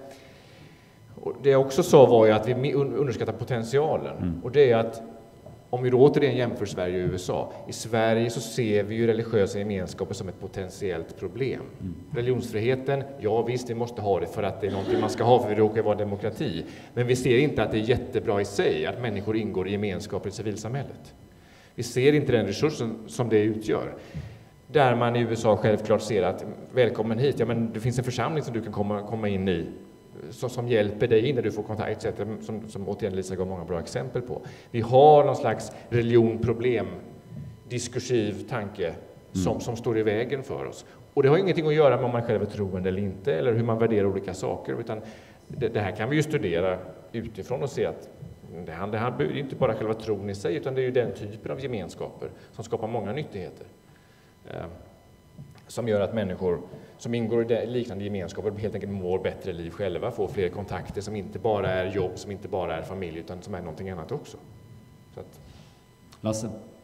Det jag också sa var ju att vi underskattar potentialen. Mm. Och det är att om vi då återigen jämför Sverige och U S A. I Sverige så ser vi ju religiösa gemenskaper som ett potentiellt problem. Mm. Religionsfriheten, ja visst vi måste ha det för att det är någonting man ska ha för vi råkar vara demokrati. Men vi ser inte att det är jättebra i sig att människor ingår i gemenskaper i civilsamhället. Vi ser inte den resursen som det utgör. Där man i U S A självklart ser att välkommen hit, ja men det finns en församling som du kan komma, komma in i. Som, som hjälper dig in när du får kontakt, et cetera. Som, som återigen Lisa gav många bra exempel på. Vi har någon slags religion-problem, diskursiv tanke mm. som, som står i vägen för oss. Och det har ingenting att göra med om man själv är troende eller inte, eller hur man värderar olika saker. Utan det, det här kan vi ju studera utifrån och se att Det handlar ju inte bara själva tron i sig, utan det är ju den typen av gemenskaper som skapar många nyttigheter. Eh, som gör att människor som ingår i liknande gemenskaper helt enkelt mår bättre liv själva, får fler kontakter som inte bara är jobb, som inte bara är familj, utan som är någonting annat också. Så att... Lasse?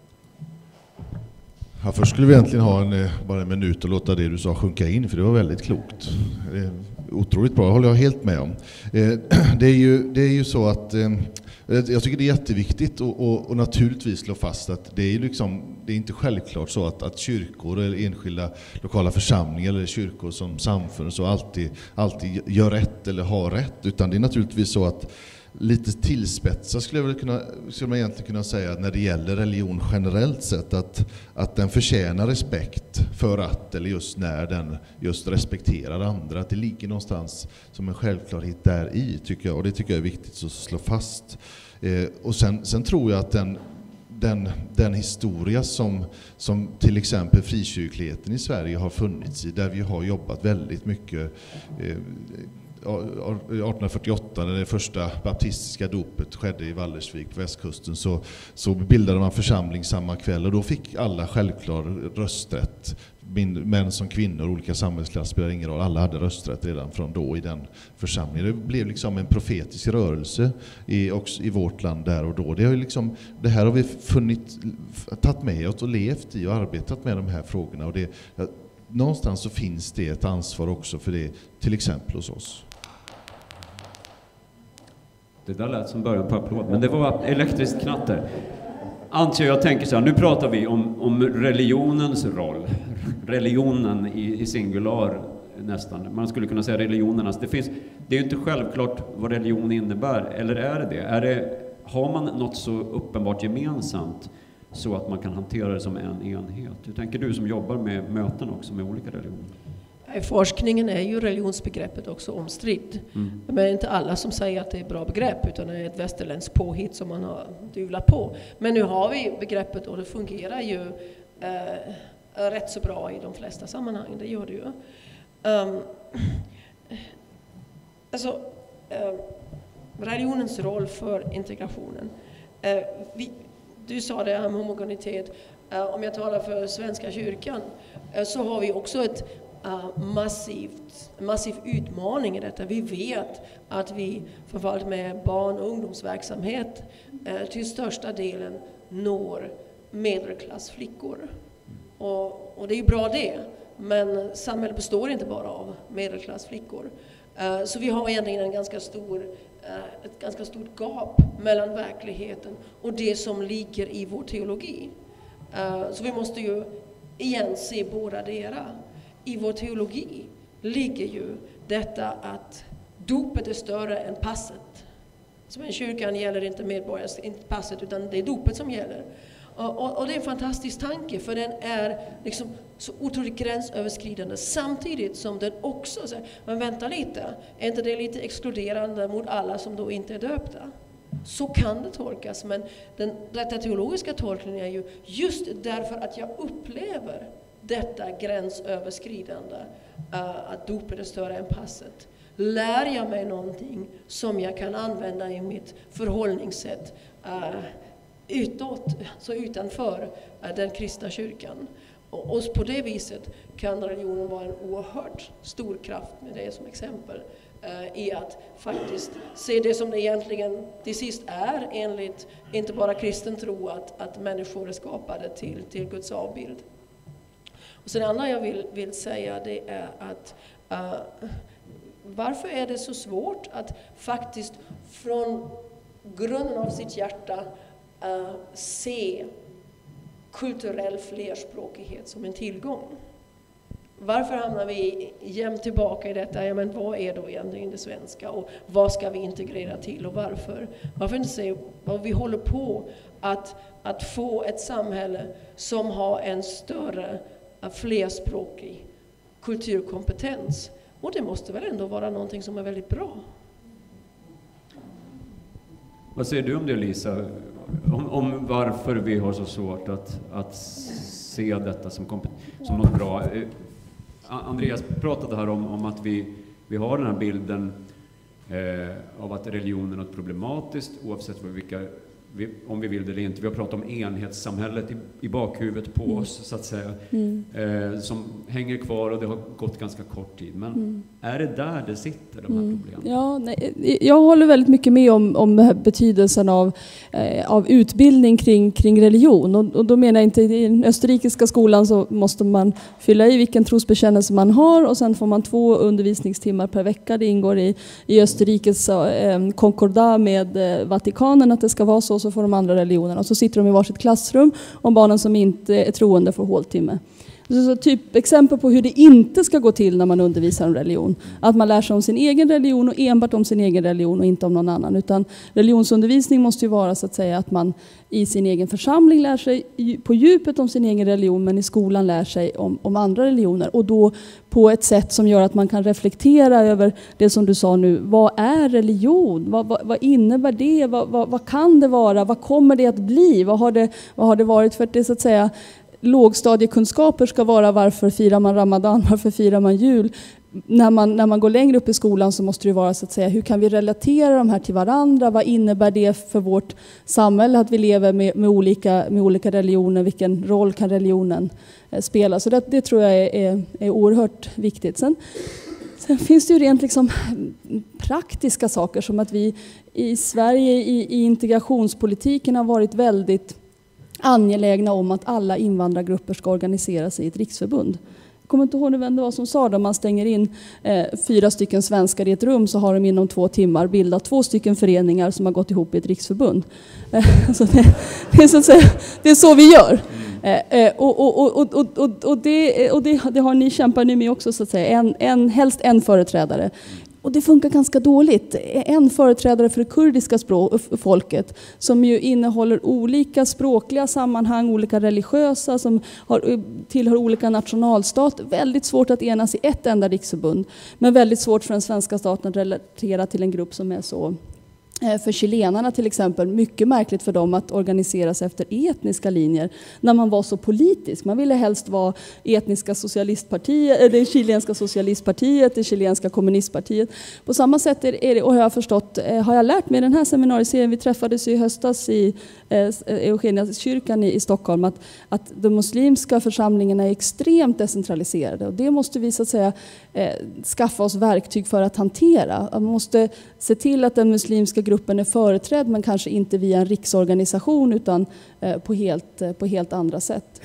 Ja, först skulle vi egentligen ha en, bara en minut och låta det du sa sjunka in, för det var väldigt klokt. Det är otroligt bra, det håller jag helt med om. Det är ju, det är ju så att jag tycker det är jätteviktigt och, och, och naturligtvis slå fast att det är, liksom, det är inte självklart så att, att kyrkor eller enskilda lokala församlingar eller kyrkor som samfund så alltid, alltid gör rätt eller har rätt, utan det är naturligtvis så att lite tillspetsat skulle jag väl kunna, skulle man egentligen kunna säga när det gäller religion generellt sett att, att den förtjänar respekt för att eller just när den just respekterar andra, att det ligger någonstans som en självklarhet där i, tycker jag, och det tycker jag är viktigt att slå fast. Eh, och sen, sen tror jag att den Den, den historia som, som till exempel frikyrkligheten i Sverige har funnits i, där vi har jobbat väldigt mycket eh, arton fyrtioåtta när det första baptistiska dopet skedde i Vallersvik på västkusten, så, så bildade man församling samma kväll och då fick alla självklar rösträtt. Män som kvinnor, olika samhällsklass spelar ingen roll, alla hade rösträtt redan från då i den församlingen. Det blev liksom en profetisk rörelse i, också i vårt land där och då. Det, har liksom, det här har vi funnit, tagit med oss och levt i och arbetat med de här frågorna, och det, någonstans så finns det ett ansvar också för det, till exempel hos oss. Det där lät som början på applåd, men det var elektriskt knatter. Antje, jag tänker så här, nu pratar vi om, om religionens roll. Religionen i, i singular nästan. Man skulle kunna säga religionernas. Det, finns, det är ju inte självklart vad religion innebär, eller är det det? Är det? Har man något så uppenbart gemensamt så att man kan hantera det som en enhet? Hur tänker du som jobbar med möten också med olika religioner? I forskningen är ju religionsbegreppet också omstritt. Mm. Men det är inte alla som säger att det är ett bra begrepp, utan det är ett västerländskt påhitt som man har dulat på. Men nu har vi begreppet och det fungerar ju eh, rätt så bra i de flesta sammanhang. Det gör det ju. Um, alltså, uh, religionens roll för integrationen. Uh, vi, du sa det här med homogenitet. Uh, om jag talar för Svenska kyrkan uh, så har vi också ett Uh, massivt, massiv utmaning i detta. Vi vet att vi förvaltar med barn- och ungdomsverksamhet uh, till största delen når medelklassflickor. Och, och det är ju bra det, men samhället består inte bara av medelklassflickor. Uh, så vi har egentligen en ganska stor, uh, ett ganska stort gap mellan verkligheten och det som ligger i vår teologi. Uh, så vi måste ju igen se båda deras. I vår teologi ligger ju detta att dopet är större än passet. Som i kyrkan gäller inte medborgars, inte passet, utan det är dopet som gäller. Och, och, och det är en fantastisk tanke, för den är liksom så otroligt gränsöverskridande, samtidigt som den också säger, men vänta lite, är inte det lite exkluderande mot alla som då inte är döpta? Så kan det tolkas, men den rätta teologiska tolkningen är ju just därför att jag upplever detta gränsöverskridande, uh, att dopet är större än passet. Lär jag mig någonting som jag kan använda i mitt förhållningssätt uh, utåt, så utanför uh, den kristna kyrkan. Och, och på det viset kan religionen vara en oerhört stor kraft, med det som exempel, uh, i att faktiskt se det som det egentligen till sist är, enligt inte bara kristen tro, att, att människor är skapade till, till Guds avbild. Och sen det andra jag vill, vill säga, det är att uh, varför är det så svårt att faktiskt från grunden av sitt hjärta uh, se kulturell flerspråkighet som en tillgång? Varför hamnar vi jämt tillbaka i detta? Ja, men vad är då egentligen det svenska och vad ska vi integrera till och varför? Varför inte se vad vi håller på att, att få ett samhälle som har en större flerspråkig kulturkompetens, och det måste väl ändå vara någonting som är väldigt bra. Vad säger du om det, Lisa? Om, om varför vi har så svårt att, att se detta som, som något bra. Andreas pratade här om, om att vi, vi har den här bilden eh, av att religion är något problematiskt oavsett vad vilka, vi, om vi vill det eller inte. Vi har pratat om enhetssamhället i, i bakhuvudet på mm. oss, så att säga, mm. eh, som hänger kvar, och det har gått ganska kort tid. Men mm. är det där det sitter, de här mm. problemen? Ja, nej, jag håller väldigt mycket med om, om betydelsen av, eh, av utbildning kring, kring religion. Och, och då menar jag inte, i den österrikiska skolan så måste man fylla i vilken trosbekännelse man har, och sen får man två undervisningstimmar per vecka. Det ingår i, i Österrikes eh, konkordat med eh, Vatikanen att det ska vara så, så får de andra religionerna. Och så sitter de i varsitt klassrum, och barnen som inte är troende får håltimme. Så, så typ exempel på hur det inte ska gå till när man undervisar om religion. Att man lär sig om sin egen religion, och enbart om sin egen religion och inte om någon annan. Utan religionsundervisning måste ju vara så att säga att man i sin egen församling lär sig på djupet om sin egen religion, men i skolan lär sig om, om andra religioner. Och då på ett sätt som gör att man kan reflektera över det som du sa nu. Vad är religion? Vad, vad, vad innebär det? Vad, vad, vad kan det vara? Vad kommer det att bli? Vad har det, vad har det varit? För att det så att säga... Lågstadiekunskaper ska vara varför firar man Ramadan, varför firar man jul. När man, när man går längre upp i skolan så måste det vara så att säga, hur kan vi relatera de här till varandra? Vad innebär det för vårt samhälle att vi lever med, med, olika, med olika religioner? Vilken roll kan religionen eh, spela? Så det, det tror jag är, är, är oerhört viktigt. Sen, sen finns det ju rent liksom praktiska saker som att vi i Sverige i, i integrationspolitiken har varit väldigt angelägna om att alla invandrargrupper ska organisera sig i ett riksförbund. Jag kommer inte ihåg vem det var som sa det. Om man stänger in eh, fyra stycken svenskar i ett rum så har de inom två timmar bildat två stycken föreningar som har gått ihop i ett riksförbund. Eh, så det, det, är så att säga, det är så vi gör. Eh, och och, och, och, och, och, det, och det, det har ni kämpar nu med också, så att säga. En, en, helst en företrädare. Och det funkar ganska dåligt. En företrädare för det kurdiska språk, folket som ju innehåller olika språkliga sammanhang, olika religiösa, som har, tillhör olika nationalstat. Väldigt svårt att enas i ett enda riksförbund. Men väldigt svårt för den svenska staten att relatera till en grupp som är så... För chilenarna till exempel, mycket märkligt för dem att organisera sig efter etniska linjer när man var så politisk. Man ville helst vara etniska socialistpartiet, det chilenska socialistpartiet, det chilenska kommunistpartiet. På samma sätt är det, och har jag förstått, har jag lärt mig i den här seminarieserien, vi träffades i höstas i Eugeniakyrkan i, i Stockholm, att, att de muslimska församlingarna är extremt decentraliserade. Och det måste vi så att säga eh, skaffa oss verktyg för att hantera. Man måste se till att den muslimska gruppen är företrädd, men kanske inte via en riksorganisation utan eh, på, helt, eh, på helt andra sätt.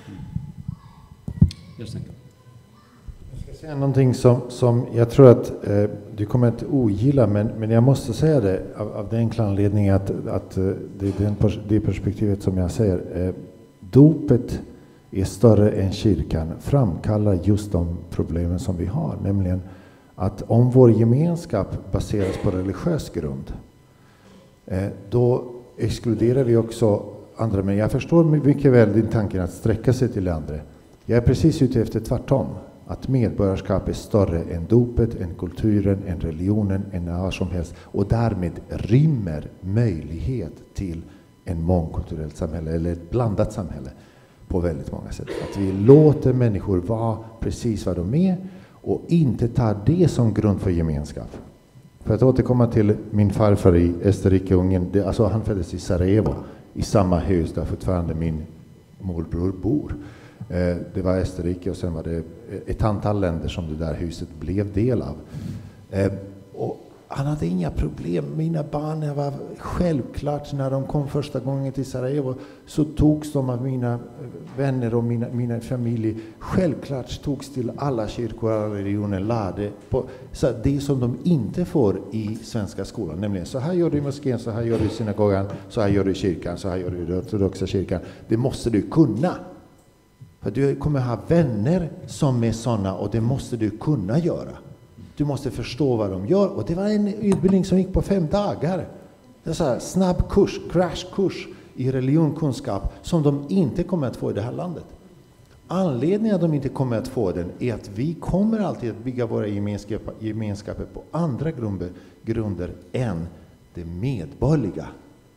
Jag ska säga någonting som, som jag tror att eh, du kommer att ogilla, men, men jag måste säga det av, av den enkla anledningen att, att eh, det är den, det perspektivet som jag säger. Eh, dopet är större än kyrkan, framkallar just de problemen som vi har, nämligen att om vår gemenskap baseras på religiös grund, eh, då exkluderar vi också andra. Men jag förstår mycket väl din tanke att sträcka sig till andra. Jag är precis ute efter tvärtom. Att medborgarskap är större än dopet, än kulturen, än religionen, än vad som helst. Och därmed rymmer möjlighet till en mångkulturellt samhälle, eller ett blandat samhälle på väldigt många sätt. Att vi låter människor vara precis vad de är och inte tar det som grund för gemenskap. För att återkomma till min farfar i Österrike, Ungern, det, alltså han föddes i Sarajevo, i samma hus där fortfarande min morbror bor. Eh, det var Österrike och sen var det ett antal länder som det där huset blev del av. Eh, och han hade inga problem. Mina barn var självklart, när de kom första gången till Sarajevo så togs de av mina vänner och mina, mina familj. Självklart togs till alla kyrkor och alla religioner, lärde på så det som de inte får i svenska skolan. Nämligen så här gör du i moskén, så här gör du i synagogan, så här gör du i kyrkan, så här gör du i den ortodoxa kyrkan. Det måste du kunna. För du kommer ha vänner som är sådana, och det måste du kunna göra. Du måste förstå vad de gör. Och det var en utbildning som gick på fem dagar. Det är så här snabb kurs, crashkurs i religionkunskap som de inte kommer att få i det här landet. Anledningen att de inte kommer att få den är att vi kommer alltid att bygga våra gemenskaper, gemenskaper på andra grunder, grunder än det medborgerliga.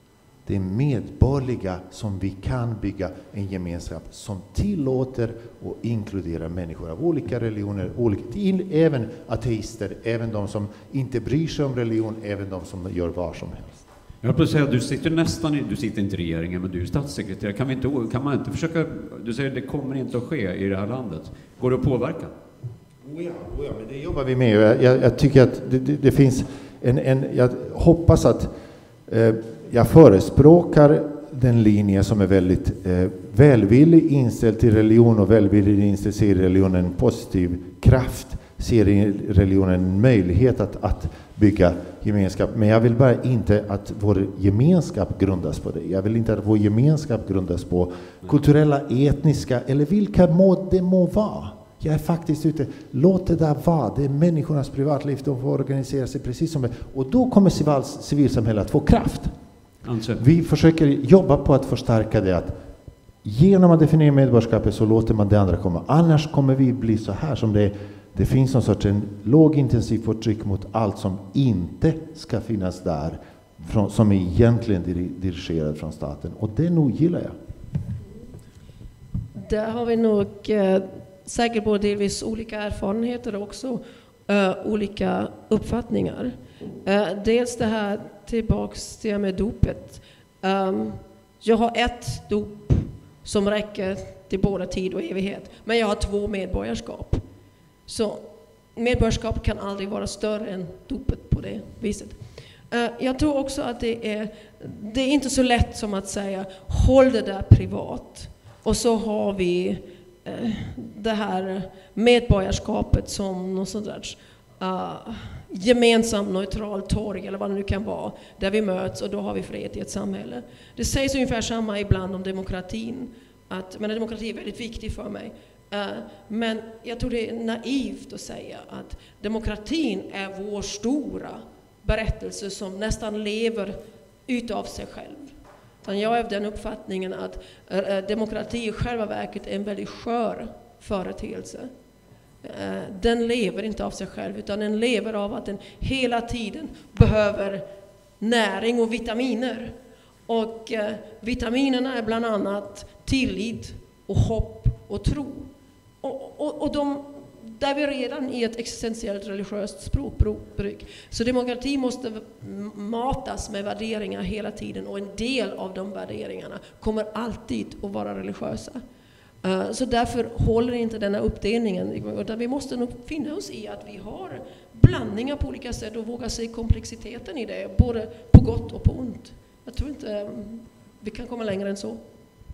Det är medborgerliga som vi kan bygga en gemenskap som tillåter och inkluderar människor av olika religioner, olika, även ateister, även de som inte bryr sig om religion, även de som gör vad som helst. Jag höll på att säga, du sitter nästan i, du sitter inte i regeringen, men du är statssekreterare. Kan, vi inte, kan man inte försöka, du säger att det kommer inte att ske i det här landet. Går det att påverka? Oh ja, oh ja, men det jobbar vi med. Jag, jag, jag tycker att det, det, det finns en, en, jag hoppas att eh, jag förespråkar den linje som är väldigt eh, välvillig inställd till religion och välvillig inställd till religionen en positiv kraft, ser i religionen en möjlighet att, att bygga gemenskap. Men jag vill bara inte att vår gemenskap grundas på det. Jag vill inte att vår gemenskap grundas på kulturella, etniska eller vilka må det må vara. Jag är faktiskt ute, låt det där vara. Det är människornas privatliv, de får organisera sig precis som det. Och då kommer civil, civilsamhället att få kraft. Alltså. Vi försöker jobba på att förstärka det, att genom att definiera medborgarskapet så låter man det andra komma. Annars kommer vi bli så här som det, det finns någon sorts en lågintensiv förtryck mot allt som inte ska finnas där, från, som är egentligen dirigerad från staten. Och det nog gillar jag. Där har vi nog eh, säkert både delvis olika erfarenheter och också eh, olika uppfattningar. Eh, dels det här tillbaks till med dopet. Um, jag har ett dop som räcker till både tid och evighet. Men jag har två medborgarskap. Så medborgarskap kan aldrig vara större än dopet på det viset. Uh, jag tror också att det är, det är inte så lätt som att säga håll det där privat. Och så har vi uh, det här medborgarskapet som någon sån där uh, gemensam neutral torg eller vad det nu kan vara, där vi möts och då har vi fred i ett samhälle. Det sägs ungefär samma ibland om demokratin, att men demokrati är väldigt viktig för mig. Uh, men jag tror det är naivt att säga att demokratin är vår stora berättelse som nästan lever utav sig själv. Utan jag är av den uppfattningen att uh, demokrati i själva verket är en väldigt skör företeelse. Den lever inte av sig själv, utan den lever av att den hela tiden behöver näring och vitaminer. Och eh, vitaminerna är bland annat tillit och hopp och tro. Och, och, och de, där vi redan i ett existentiellt religiöst språkbruk. Så demokrati måste matas med värderingar hela tiden, och en del av de värderingarna kommer alltid att vara religiösa. Uh, så därför håller inte denna uppdelningen, utan vi måste nog finna oss i att vi har blandningar på olika sätt och våga se komplexiteten i det, både på gott och på ont. Jag tror inte um, vi kan komma längre än så.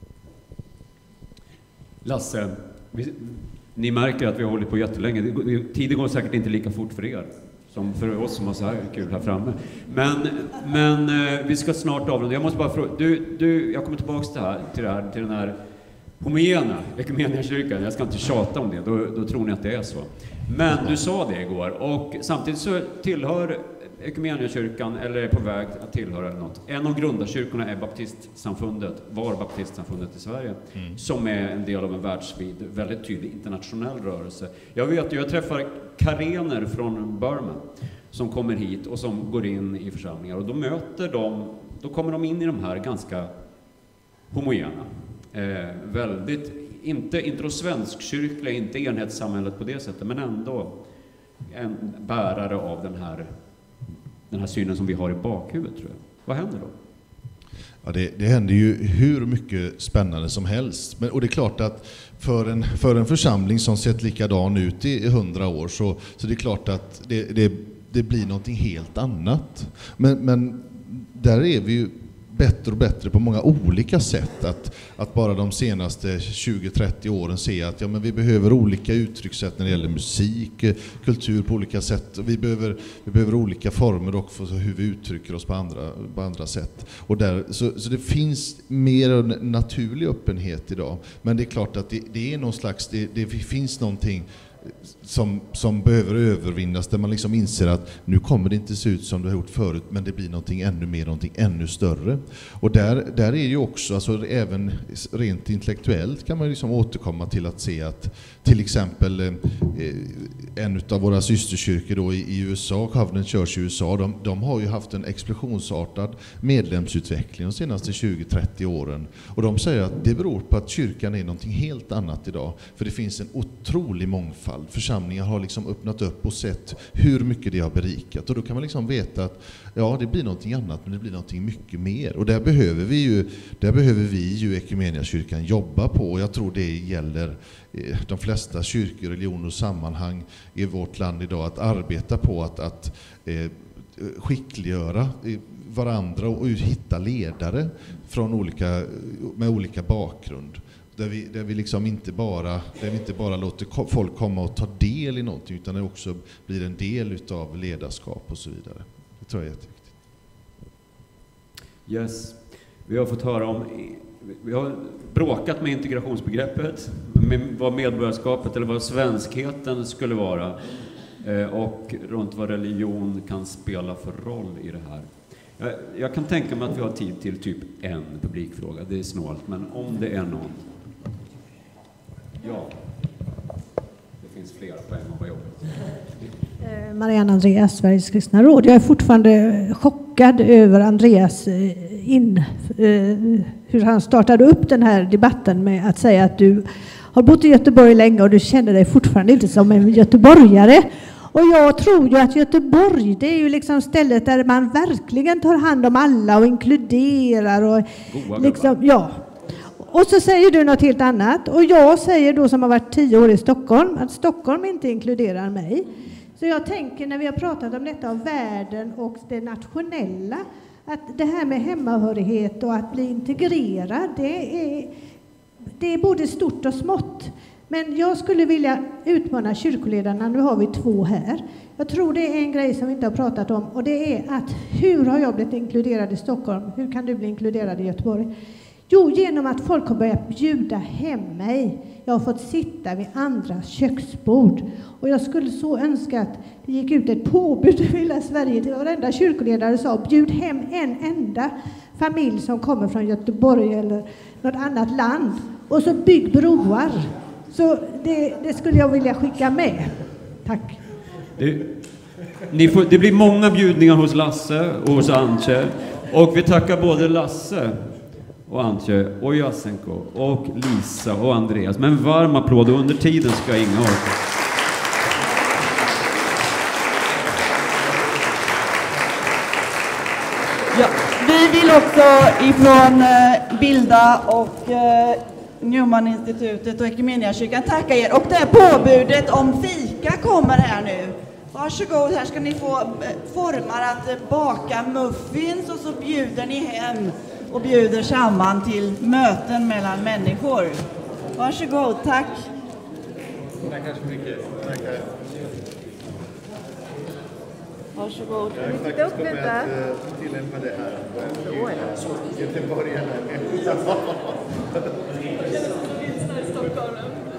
Lasse, vi, ni märker att vi har hållit på jättelänge. Tiden går säkert inte lika fort för er som för oss som har så här kul här framme. Men, men uh, vi ska snart avrunda. Jag måste bara fråga, du, du, jag kommer tillbaka till det här, till, det här, till den här homogena Equmeniakyrkan. Jag ska inte tjata om det, då, då tror ni att det är så. Men du sa det igår, och samtidigt så tillhör Equmeniakyrkan, eller är på väg att tillhöra eller något. En av grundarkyrkorna är baptistsamfundet, var baptistsamfundet i Sverige, mm. som är en del av en världsvid, väldigt tydlig internationell rörelse. Jag vet, jag träffar karener från Burma som kommer hit och som går in i församlingar, och då möter de, då kommer de in i de här ganska homogena. Eh, väldigt, inte, inte då svenskkyrkliga, inte enhetssamhället på det sättet, men ändå en bärare av den här, den här synen som vi har i bakhuvudet, tror jag. Vad händer då? Ja, det, det händer ju hur mycket spännande som helst. Men, och det är klart att för en, för en församling som sett likadan ut i hundra år, så, så det är klart att det, det, det blir någonting helt annat. Men, men där är vi ju bättre och bättre på många olika sätt. Att, att bara de senaste tjugo till trettio åren se att ja, men vi behöver olika uttryckssätt när det gäller musik, kultur på olika sätt. Vi behöver, vi behöver olika former också för hur vi uttrycker oss på andra, på andra sätt. Och där, så, så det finns mer en naturlig öppenhet idag. Men det är klart att det, det är någon slags, det, det finns någonting Som, som behöver övervinnas, där man liksom inser att nu kommer det inte se ut som det har gjort förut, men det blir någonting ännu mer, någonting ännu större. Och där, där är ju också, alltså även rent intellektuellt kan man liksom återkomma till att se att till exempel eh, en av våra systerkyrkor då i, i U S A, Covenant Church i U S A, de, de har ju haft en explosionsartad medlemsutveckling de senaste tjugo till trettio åren. Och de säger att det beror på att kyrkan är någonting helt annat idag. För det finns en otrolig mångfald. Församlingar har liksom öppnat upp och sett hur mycket det har berikat. Och då kan man liksom veta att ja, det blir någonting annat, men det blir någonting mycket mer. Och där behöver vi ju, där behöver vi ju Ekumeniakyrkan jobba på. Och jag tror det gäller de flesta kyrkor, religioner och sammanhang i vårt land idag, att arbeta på att, att eh, skickliggöra varandra och hitta ledare från olika, med olika bakgrund. Där vi, där vi liksom inte bara, där vi inte bara låter folk komma och ta del i någonting, utan det också blir en del utav ledarskap och så vidare. Det tror jag är jätteviktigt. Yes. Vi har fått höra om, vi har bråkat med integrationsbegreppet, med vad medborgarskapet eller vad svenskheten skulle vara, och runt vad religion kan spela för roll i det här. Jag, jag kan tänka mig att vi har tid till typ en publikfråga. Det är snålt, men om det är någon. Ja. Det finns flera på en gång på jobbet. Marianne Andreas, Sveriges kristna råd. Jag är fortfarande chockad över Andreas in, hur han startade upp den här debatten med att säga att du har bott i Göteborg länge och du känner dig fortfarande inte som en göteborgare. Och jag tror ju att Göteborg, det är ju liksom stället där man verkligen tar hand om alla och inkluderar och liksom, ja. Och så säger du något helt annat. Och jag säger då, som har varit tio år i Stockholm, att Stockholm inte inkluderar mig. Så jag tänker, när vi har pratat om detta av världen och det nationella, att det här med hemmahörighet och att bli integrerad, det är, det är både stort och smått. Men jag skulle vilja utmana kyrkoledarna, nu har vi två här. Jag tror det är en grej som vi inte har pratat om, och det är att hur har jag blivit inkluderad i Stockholm? Hur kan du bli inkluderad i Göteborg? Jo, genom att folk har börjat bjuda hem mig. Jag har fått sitta vid andras köksbord. Och jag skulle så önska att det gick ut ett påbud i hela Sverige till varenda kyrkoledare sa: bjud hem en enda familj som kommer från Göteborg eller något annat land. Och så bygg broar. Så det, det skulle jag vilja skicka med. Tack. Det, ni får, det blir många bjudningar hos Lasse och hos Antje. Och vi tackar både Lasse och Antje och Jasenko och Lisa och Andreas. Men en varm applåd, och under tiden ska Inga orka. Ja, vi vill också ifrån eh, Bilda och eh, Newman-institutet och Ekumeniakyrkan tacka er. Och det här påbudet om fika kommer här nu. Varsågod, här ska ni få formar att baka muffins, och så bjuder ni hem och bjuder samman till möten mellan människor. Varsågod, tack. Tackar så mycket. Tackar. Varsågod. Jag har faktiskt kommit att tillämpa det här. Göteborgarna.